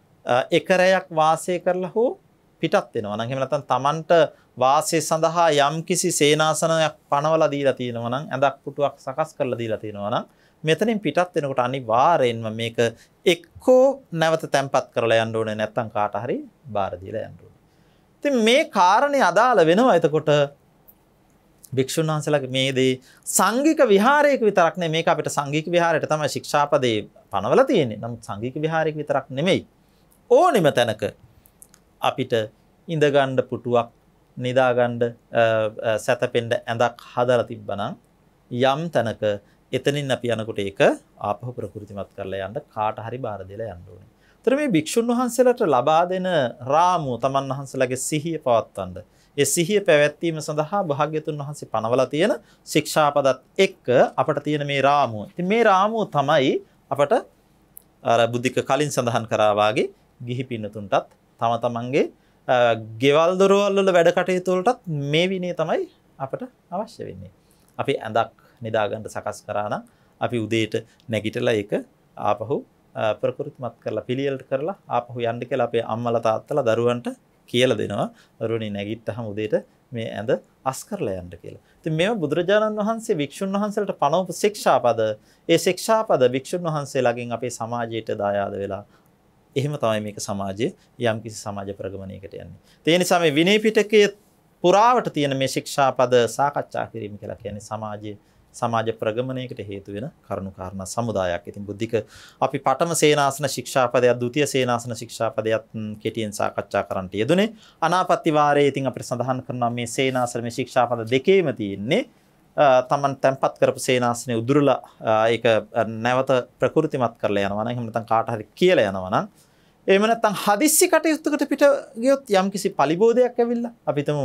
එකරයක් වාසය කරලා හෝ පිටත් වෙනවා නම් එහෙම නැත්නම් Tamanට වාසය සඳහා යම්කිසි සේනාසනයක් පනවලා දීලා තියෙනවා නම් ඇඳක් පුටුවක් සකස් කරලා දීලා තියෙනවා නම් මෙතනින් පිටත් වෙනකොට අනිවාර්යෙන්ම මේක එක්කෝ නැවත තැම්පත් කරලා යන්න ඕනේ නැත්නම් කාට හරි බාර දීලා යන්න ඕනේ. ඉතින් මේ කාරණේ අදාළ වෙනවා එතකොට භික්ෂුන් වහන්සේලාගේ මේ දේ සංඝික විහාරයක විතරක් නෙමෙයි මේක අපිට සංඝික විහාරයට තමයි ශික්ෂාපදේ පනවලා තියෙන්නේ. නමුත් සංඝික විහාරයක විතරක් නෙමෙයි ඕනෙම තැනක අපිට ඉඳ ගන්න පුටුවක් නිදා ගන්න සැතපෙන්න ඇඳක් හදලා තිබ්බනම් යම් තැනක එතනින් අපි යනකොට ඒක ආපහු ප්‍රකෘතිමත් කරලා යන්න කාට හරි බාර දෙලා යන්න ඕනේ. ඒතර මේ භික්ෂුන් වහන්සේලාට ලබා දෙන රාමුව තමන් වහන්සේලාගේ සිහිය පවත්වන්න. ඒ සිහිය පැවැත්වීම සඳහා භාග්‍යතුන් වහන්සේ පනවලා තියෙන ශික්ෂාපදත් එක්ක අපට තියෙන මේ රාමුව. ඉතින් මේ රාමුව තමයි අපට අර බුද්ධික කලින් සඳහන් කරා වාගේ ගිහි පින්නතුන්ටත් තම තමන්ගේ ගෙවල් දොරවල් වල වැඩ කටයුතු වලටත් මේ විනය තමයි අපට අවශ්‍ය වෙන්නේ. අපි ඇඳක් නිදාගන්න සකස් කරා නම් අපි උදේට නැගිටලා ඒක ආපහු ප්‍රකෘතිමත් කරලා පිළියෙලට කරලා ආපහු යන්න කියලා අපේ අම්මලා තාත්තලා දරුවන්ට කියලා දෙනවා. දරුවනේ නැගිට්ටහම උදේට මේ ඇඳ අස් කරලා යන්න කියලා. ඉතින් මේවා බුදුරජාණන් වහන්සේ වික්ෂුන් වහන්සේලාට පනවපු ශික්ෂාපද. ඒ ශික්ෂාපද වික්ෂුන් වහන්සේලාගෙන් අපේ සමාජයට දායාද වෙලා එහෙම තමයි මේක සමාජයේ යම්කිසි සමාජ ප්‍රගමණයකට යන්නේ. ඒ නිසා මේ විනය පිටකයේ පුරාවට තියෙන මේ ශික්ෂාපද සාකච්ඡා කිරීම කියලා කියන්නේ සමාජ ප්‍රගමණයකට හේතු වෙන කරුණු කාරණා සමුදායක්. ඉතින් බුද්ධික අපි පඨම සේනාසන ශික්ෂාපදයක්, ဒုတိ ය සේනාසන ශික්ෂාපදයක් කෙටියෙන් සාකච්ඡා කරන්නට යෙදුනේ. අනාපත්ති වාරයේ ඉතින් අපිට සඳහන් කරනවා මේ සේනාසන මේ ශික්ෂාපද දෙකේම තියෙන්නේ තමන් තැම්පත් කරපු සේනාසනේ උදුරලා ඒක නැවත ප්‍රකෘතිමත් කරලා යනවා නම් එහෙම නැත්නම් කාට හරි කියලා යනවා නම් එහෙම නැත්නම් හදිස්සි කටයුත්තකට පිට ගියොත් යම්කිසි පලිබෝධයක් ඇවිල්ලා අපි හිතමු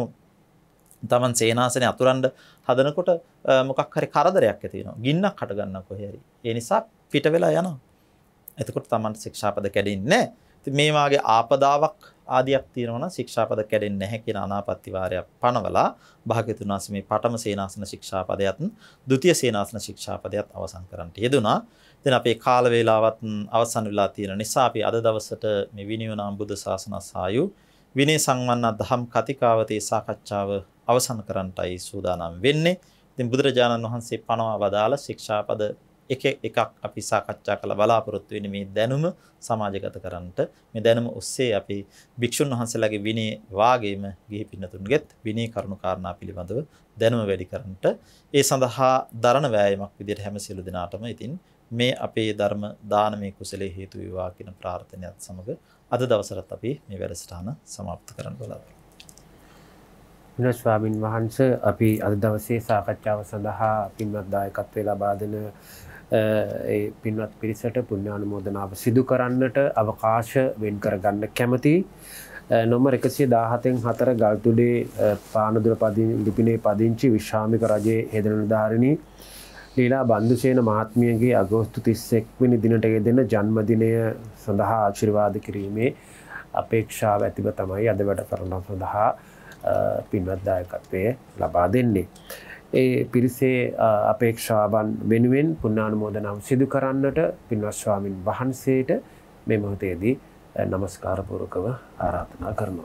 තමන් සේනාසනේ අතුරන්න හදනකොට මොකක් හරි කරදරයක් ඇති වෙනවා. ගින්නක් හට ගන්නවා කොහේ හරි. ඒ නිසා පිට වෙලා යනවා. එතකොට තමන් ශික්ෂාපද කැඩෙන්නේ නැහැ. ඉතින් මේ වාගේ ආපදාවක් ආදියක් තියෙනවා නම් ශික්ෂාපද කැඩෙන්නේ නැහැ කියන අනාපත්ති වාරයක් පනවලා භාග්‍යතුන් වහන්සේ මේ පඨම සේනාසන ශික්ෂාපදයත් ဒုတိ ය සේනාසන ශික්ෂාපදයත් අවසන් කරන්නට යෙදුනා. දැන් අපේ කාල වේලාවත් අවසන් වෙලා තියෙන නිසා අපි අද දවසට මේ විනය නාම බුද්ධ ශාසන සායු විනය සංවන්න දහම් කතිකාවතේ සාකච්ඡාව අවසන් කරන්නටයි සූදානම් වෙන්නේ. ඉතින් බුදුරජාණන් වහන්සේ පනවා වදාළ ශික්ෂාපද එකක් අපි සාකච්ඡා කළ බලාපොරොත්තු වෙන්නේ මේ දැනුම සමාජගත කරන්නට. මේ දැනුම ඔස්සේ අපි භික්ෂුන් වහන්සේලාගේ විනය වාගේම ගිහි පින්නතුන්ගෙත් විනය කරුණු කාරණා පිළිබඳව දැනුම වැඩි කරන්නට ඒ සඳහා දරණ වෑයමක් විදිහට හැම සියලු දෙනාටම ඉතින් මේ අපේ ධර්ම දානමය කුසලයේ හේතු වේවා කියන ප්‍රාර්ථනාවත් සමග අද දවසට අපි මේ වැඩසටහන સમાપ્ત කරන්න බලාපොරොත්තු වෙනවා. ස්වාමින් වහන්සේ අපි අද දවසේ සාකච්ඡාව සඳහා පින්වත් දායකත්වයේ ලබා දෙන ඒ පින්වත් පිරිසට පුණ්‍යානුමෝදනාව සිදු කරන්නට අවකාශ වෙන් කරගන්න කැමැති. නොම්බර 117න් 4 ගල්තුඩේ පානදුර ලිපිනේ පදිංචි විශ්‍රාමික රජයේ හෙද නිලධාරිණී ලීලා බන්දුසේන මහත්මියගේ අගෝස්තු 31 වෙනි දිනට යෙදෙන ජන්මදිනය සඳහා ආශිර්වාද කිරීමේ අපේක්ෂාව ඇතිව තමයි අද වැඩසටහන සඳහා පින්වත් දායකත්වයේ ලබා දෙන්නේ. ඒ පිරිසේ අපේක්ෂාවන් වෙනුවෙන් පුණ්‍යානුමෝදනාව සිදු කරන්නට පින්වත් ස්වාමින් වහන්සේට මේ මොහොතේදී නමස්කාර පූර්වකව ආරාධනා කරනවා.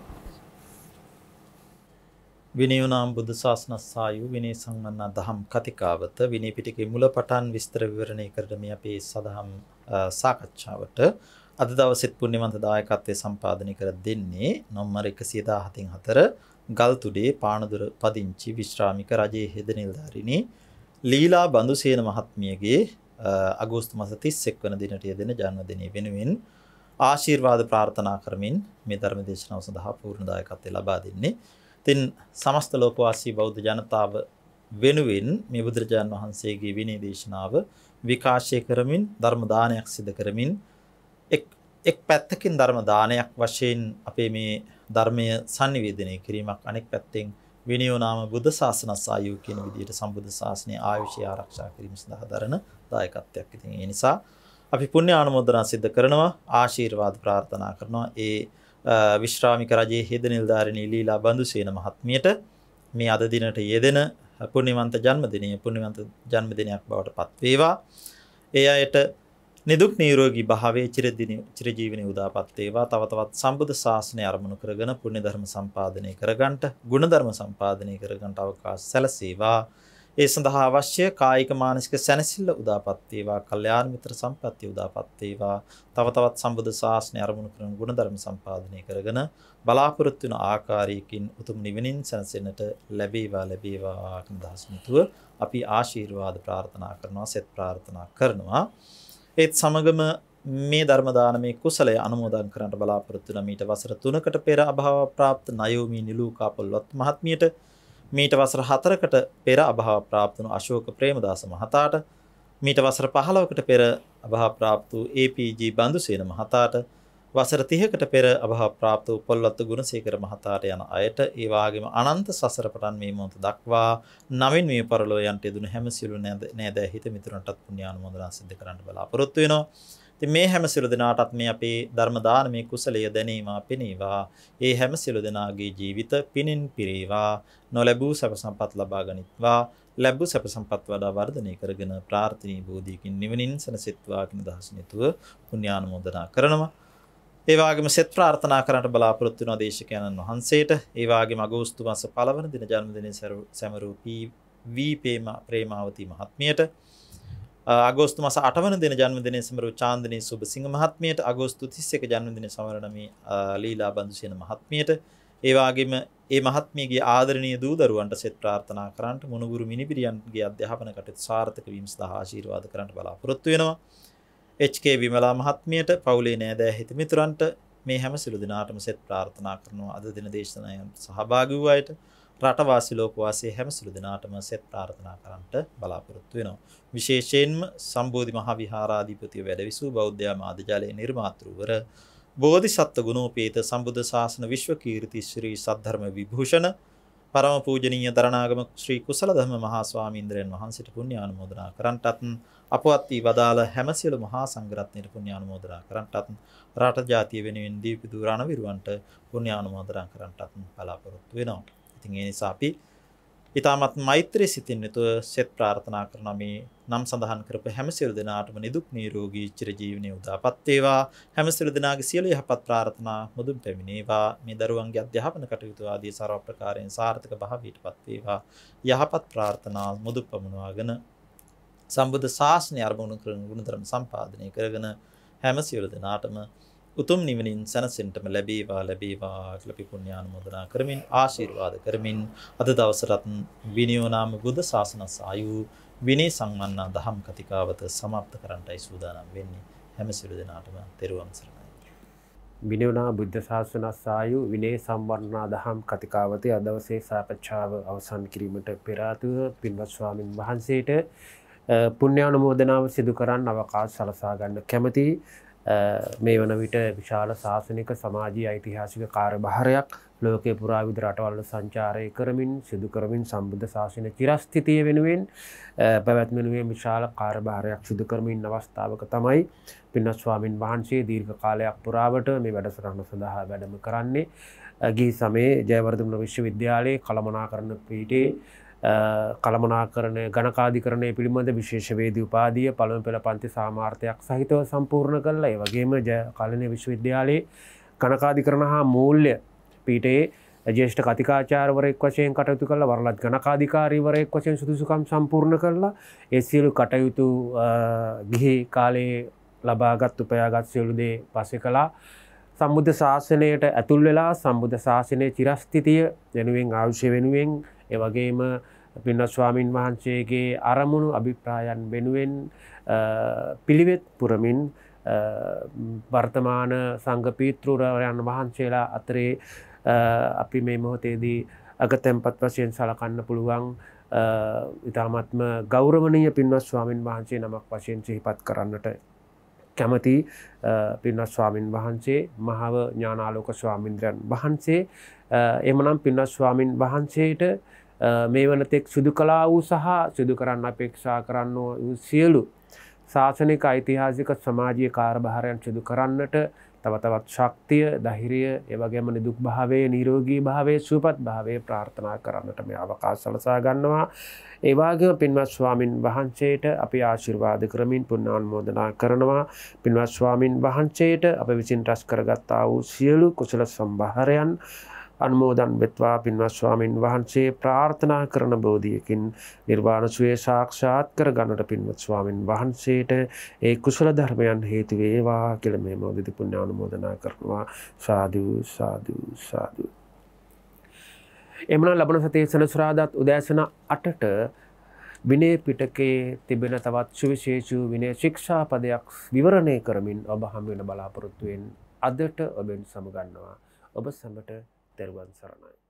විනයෝනාම් බුද්ධ ශාසනස්සායු විනය සංවන්න දහම් කතිකාවත විනය පිටකේ මුලපටන් විස්තර විවරණය කරන මේ අපේ සදහම් සාකච්ඡාවට අද දවසෙත් පුණ්‍යවන්ත දායකත්වයේ සම්පාදනය කර දෙන්නේ නම්බර 117න් 4 ගල්තුඩේ පානදුර පදිංචි විශ්‍රාමික රජයේ හෙද නිලධාරිණී ලීලා බන්දුසේන මහත්මියගේ අගෝස්තු මාස 31 වන දිනට යෙදෙන ජන්මදිනය වෙනුවෙන් ආශිර්වාද ප්‍රාර්ථනා කරමින් මේ ධර්ම දේශනාව සඳහා පූර්ණ දායකත්වය ලබා දෙන්නේ. ඉතින් සමස්ත ලෝකවාසී බෞද්ධ ජනතාව වෙනුවෙන් මේ බුදුරජාණන් වහන්සේගේ විනය දේශනාව විකාශය කරමින් ධර්ම දානයක් සිදු කරමින් එක් පැත්තකින් ධර්ම දානයක් වශයෙන් අපේ මේ ධර්මය sannivedanaya කිරීමක් අනෙක් පැත්තෙන් විනයෝනාම බුද්ධ ශාසනස්සායු කියන විදිහට සම්බුද්ධ ශාසනයේ ආයුෂය ආරක්ෂා කිරීම සඳහා දරන දායකත්වයක්. ඉතින් ඒ නිසා අපි පුණ්‍ය ආනුමෝදනා සිදු කරනවා ආශිර්වාද ප්‍රාර්ථනා කරනවා ඒ විශ්‍රාමික රජයේ හෙද නිලධාරිණී ලීලා බන්දුසේන මහත්මියට මේ අද දිනට යෙදෙන පුණ්‍යවන්ත ජන්මදිනයක් බවට පත් වේවා. ඒ අයට නිදුක් නිරෝගී භාවයේ චිරජීවනයේ උදාපත් වේවා. තව තවත් සම්බුද්ධ ශාසනය අරමුණු කරගෙන පුණ්‍ය ධර්ම සම්පාදනය කරගන්නට, ගුණ ධර්ම සම්පාදනය කරගන්නට අවකාශ සැලසේවා. ඒ සඳහා අවශ්‍ය කායික මානසික සැනසෙල්ල උදාපත් වේවා. කල්යාණ මිත්‍ර සම්පත්තිය උදාපත් වේවා. තව තවත් සම්බුද්ධ ශාසනය අරමුණු කරගෙන ගුණ ධර්ම සම්පාදනය කරගෙන බලාපොරොත්තු වන ආකාරයකින් උතුම් නිවනින් සැනසෙන්නට ලැබේවා කියන දහස්මිතුව අපි ආශිර්වාද ප්‍රාර්ථනා කරනවා, සෙත් ප්‍රාර්ථනා කරනවා. ඒත් සමගම මේ ධර්ම දානමේ කුසලය අනුමෝදන් කරන්නට බලාපොරොත්තු වන මීට වසර 3කට පෙර අභාව ප්‍රාප්ත නයෝමි නිලූකා පොල්වත් මහත්මියට, මීට වසර 4කට පෙර අභාව ප්‍රාප්ත වුණු අශෝක ප්‍රේමදාස මහතාට, මීට වසර 15කට පෙර අභාව ප්‍රාප්ත වූ APG බන්දුසේන මහතාට, වසර 30කට පෙර අභාව ප්‍රාප්ත වූ පොල්වත්තු ගුණසේකර මහතාට යන අයට ඒ වාගේම අනන්ත සසර පටන් මේ මොහොත දක්වා නවින් මේ පරලෝ යන්ට යෙදුණු හැම සියලු නෑද හිත මිතුරන්ටත් පුණ්‍යානුමෝදනා සිද්ධ කරන්න බලාපොරොත්තු වෙනවා. ඉතින් මේ හැම සියලු දෙනාටත් මේ අපේ ධර්ම දානමේ කුසලය දැනීමා පෙනේවා. ඒ හැම සියලු දෙනාගේ ජීවිත පිනින් පිරේවා. නොලැබූ සැප සම්පත් ලබා ගනිත්වා. ලැබූ සැප සම්පත් වඩා වර්ධනය කරගෙන ප්‍රාර්ථනීය බෝධියකින් නිවනින් සැනසෙත්වා කියන දහසනිතුව පුණ්‍යානුමෝදනා කරනවා. ඒ වගේම සෙත් ප්‍රාර්ථනා කරන්නට බලාපොරොත්තු වෙන දේශකයන්න් වහන්සේට ඒ වගේම අගෝස්තු මාස 1 වන දින ජන්මදිනයේ සැමරූ ප්‍රේමාවති මහත්මියට, අගෝස්තු මාස 8 වන දින ජන්මදිනයේ සැමරූ චාන්දනී සුබසිංහ මහත්මියට, අගෝස්තු 31 ජන්මදිනයේ සමරන මේ ලීලා බන්දුසේන මහත්මියට, ඒ වගේම ඒ මහත්මියගේ ආදරණීය දූ දරුවන්ට සෙත් ප්‍රාර්ථනා කරන්නට, මොනුගුරු මිනිබිරියන්ගේ අධ්‍යාපන කටයුතු සාර්ථක වීම සඳහා ආශිර්වාද කරන්නට බලාපොරොත්තු වෙනවා. HK විමලා මහත්මියට, පවුලේ නෑදෑ හිත මිතුරන්ට මේ හැම සිළු දිනාටම සෙත් ප්‍රාර්ථනා කරනවා. අද දින දේශනාවෙන් සහභාගී වූ අයට, රටවාසී ලෝකවාසී හැම සිළු දිනාටම සෙත් ප්‍රාර්ථනා කරන්නට බලාපොරොත්තු වෙනවා. විශේෂයෙන්ම සම්බෝධි මහ විහාරාධිපතිව වැඩවිසූ බෞද්ධ ආමාත්‍යාලයේ නිර්මාතෘවර බෝධිසත්ව ගුණෝපේත සම්බුද්ධ ශාසන විශ්ව කීර්ති ශ්‍රී සද්ධර්ම විභූෂණ පරම පූජනීය දරණාගම ශ්‍රී කුසල ධම්ම මහා ස්වාමීන්ද්‍රයන් වහන්සේට පුණ්‍යානුමෝදනා කරන්ටත්, අපවත් වී වදාළ හැම සියලු මහා සංඝරත්නයට පුණ්‍යානුමෝදනා කරන්ටත්, රට ජාතිය වෙනුවෙන් දීපිදු රණවිරුවන්ට පුණ්‍යානුමෝදනා කරන්ටත් බලාපොරොත්තු වෙනවා. ඉතින් ඒ නිසා අපි ඊටමත් මෛත්‍රී සිතින් යුතුව සෙත් ප්‍රාර්ථනා කරන මේ නම් සඳහන් කරපු හැම සියලු දෙනාටම නිදුක් නිරෝගී චිරජීවනයේ උදාපත් වේවා. හැම සියලු දෙනාගේ සියලු යහපත් ප්‍රාර්ථනා මුදුන් පැමිණේවා. මේ දරුවන්ගේ අධ්‍යාපන කටයුතු ආදී සර්ව ප්‍රකාරයෙන් සාර්ථක භාවයටපත් වේවා. යහපත් ප්‍රාර්ථනා මුදු පමුණවාගෙන සම්බුද්ධ ශාසනය අරමුණු කරන ගුණධර්ම සම්පාදනය කරගෙන හැම සියලු දෙනාටම උතුම් නිවනින් සැනසෙන්නටම ලැබේවා කියලා අපි පුණ්‍යානුමෝදනා කරමින් ආශිර්වාද කරමින් අද දවසට විනයෝනාම බුද්ධ ශාසනස් ආයු විනය සම්මන්නා දහම් කතිකාවත સમાપ્ત කරන්නයි සූදානම් වෙන්නේ. හැම සියලු දෙනාටම තෙරුවන් සරණයි. විනයෝනා බුද්ධ ශාසනස් ආයු විනය සම්වර්ණනා දහම් කතිකාවතේ අද දවසේ සාකච්ඡාව අවසන් කිරීමට පෙර ආතුව පින්වත් ස්වාමින් වහන්සේට පුණ්‍යානුමෝදනාව සිදු කරන්න අවකාශ සලසා ගන්න කැමැති. මේ වන විට විශාල ශාසනික සමාජීය ඓතිහාසික කාර්යභාරයක් ලෝකේ පුරා විවිධ රටවල් සංචාරය කරමින් සිදු කරමින් සම්බුද්ධ ශාසනයේ චිරස්ථිතිය වෙනුවෙන් පැවැත්ම වෙනුවෙන් විශාල කාර්යභාරයක් සිදු කරමින් අවස්ථාවක තමයි පින්වත් ස්වාමින් වහන්සේ දීර්ඝ කාලයක් පුරාවට මේ වැඩසටහන සඳහා වැඩම කරන්නේ. ගිහි සමයේ ජයවර්ධන විශ්වවිද්‍යාලයේ කළමනාකරණ පීඨයේ කළමනාකරණ ගණකාධිකරණය පිළිබඳ විශේෂ වේදී උපාධිය පළමු පෙළ පන්ති සාමාර්ථයක් සහිතව සම්පූර්ණ කළා. ඒ වගේම කලණේ විශ්වවිද්‍යාලයේ ගණකාධිකරණ හා මූල්‍ය පීඨයේ ජ්‍යෙෂ්ඨ කතිකාචාර්යවරයෙක් වශයෙන් කටයුතු කළා. වරලත් ගණකාධිකාරීවරයෙක් වශයෙන් සුදුසුකම් සම්පූර්ණ කළා. ඒ සියලු කටයුතු ගිහි කාලයේ ලබාගත් උපයාගත් සියලු දේ පස්සේ කළා. සම්බුද්ධ ශාසනයට ඇතුල් වෙලා සම්බුද්ධ ශාසනයේ චිරස්ථිතිය වෙනුවෙන් ආයුෂ වෙනුවෙන් ඒ වගේම පින්වත් ස්වාමින් වහන්සේගේ අරමුණු අභිප්‍රායන් වෙනුවෙන් පිළිවෙත් පුරමින් වර්තමාන සංඝ පීතෘවරයන් වහන්සේලා අතරේ අපි මේ මොහොතේදී අගතැන්පත් වශයෙන් සලකන්න පුළුවන් ඉතාමත්ම ගෞරවනීය පින්වත් ස්වාමින් වහන්සේ නමක් වශයෙන් සිහිපත් කරන්නට කැමති පින්වත් ස්වාමින් වහන්සේ මහව ඥානාලෝක ස්වාමීන්ද්‍රයන් වහන්සේ. එමනම් පින්වත් ස්වාමින් වහන්සේට මේ වනතෙක් සිදු කළා වූ සහ සිදු කරන්න අපේක්ෂා කරන්න වූ සියලු ශාසනික ඓතිහාසික සමාජීය කාර්යභාරයන් සිදු කරන්නට තව තවත් ශක්තිය, ධෛර්යය, ඒ වගේම නිදුක් භාවයේ, නිරෝගී භාවයේ, සුවපත් භාවයේ ප්‍රාර්ථනා කරන්නට මේ අවකාශ සලසා ගන්නවා. ඒ වගේම පින්වත් ස්වාමින් වහන්සේට අපි ආශිර්වාද කරමින් පුණ්‍යානුමෝදනා කරනවා. පින්වත් ස්වාමින් වහන්සේට අප විසින් රැස් කරගත්තා වූ සියලු කුසල සම්භාරයන් අනුමෝදන් වෙත්වා. පින්වත් ස්වාමින් වහන්සේ ප්‍රාර්ථනා කරන බෝධියකින් නිර්වාණ සුවය සාක්ෂාත් කර ගන්නට පින්වත් ස්වාමින් වහන්සේට ඒ කුසල ධර්මයන් හේතු වේවා කියලා මේ මොහොතේ පුණ්‍යානුමෝදනා කරනවා. සාදු සාදු සාදු. එමනම් ලබන සතියේ සෙනසුරාදාත් උදෑසන 8ට විනය පිටකයේ තිබෙන තවත් සුවිශේෂී විනය ශික්ෂාපදයක් විවරණය කරමින් ඔබ හම් වෙන බලාපොරොත්තු වෙන අදට ඔබෙන් සමගන්නවා. ඔබ සැමට තෙරුවන් සරණයි.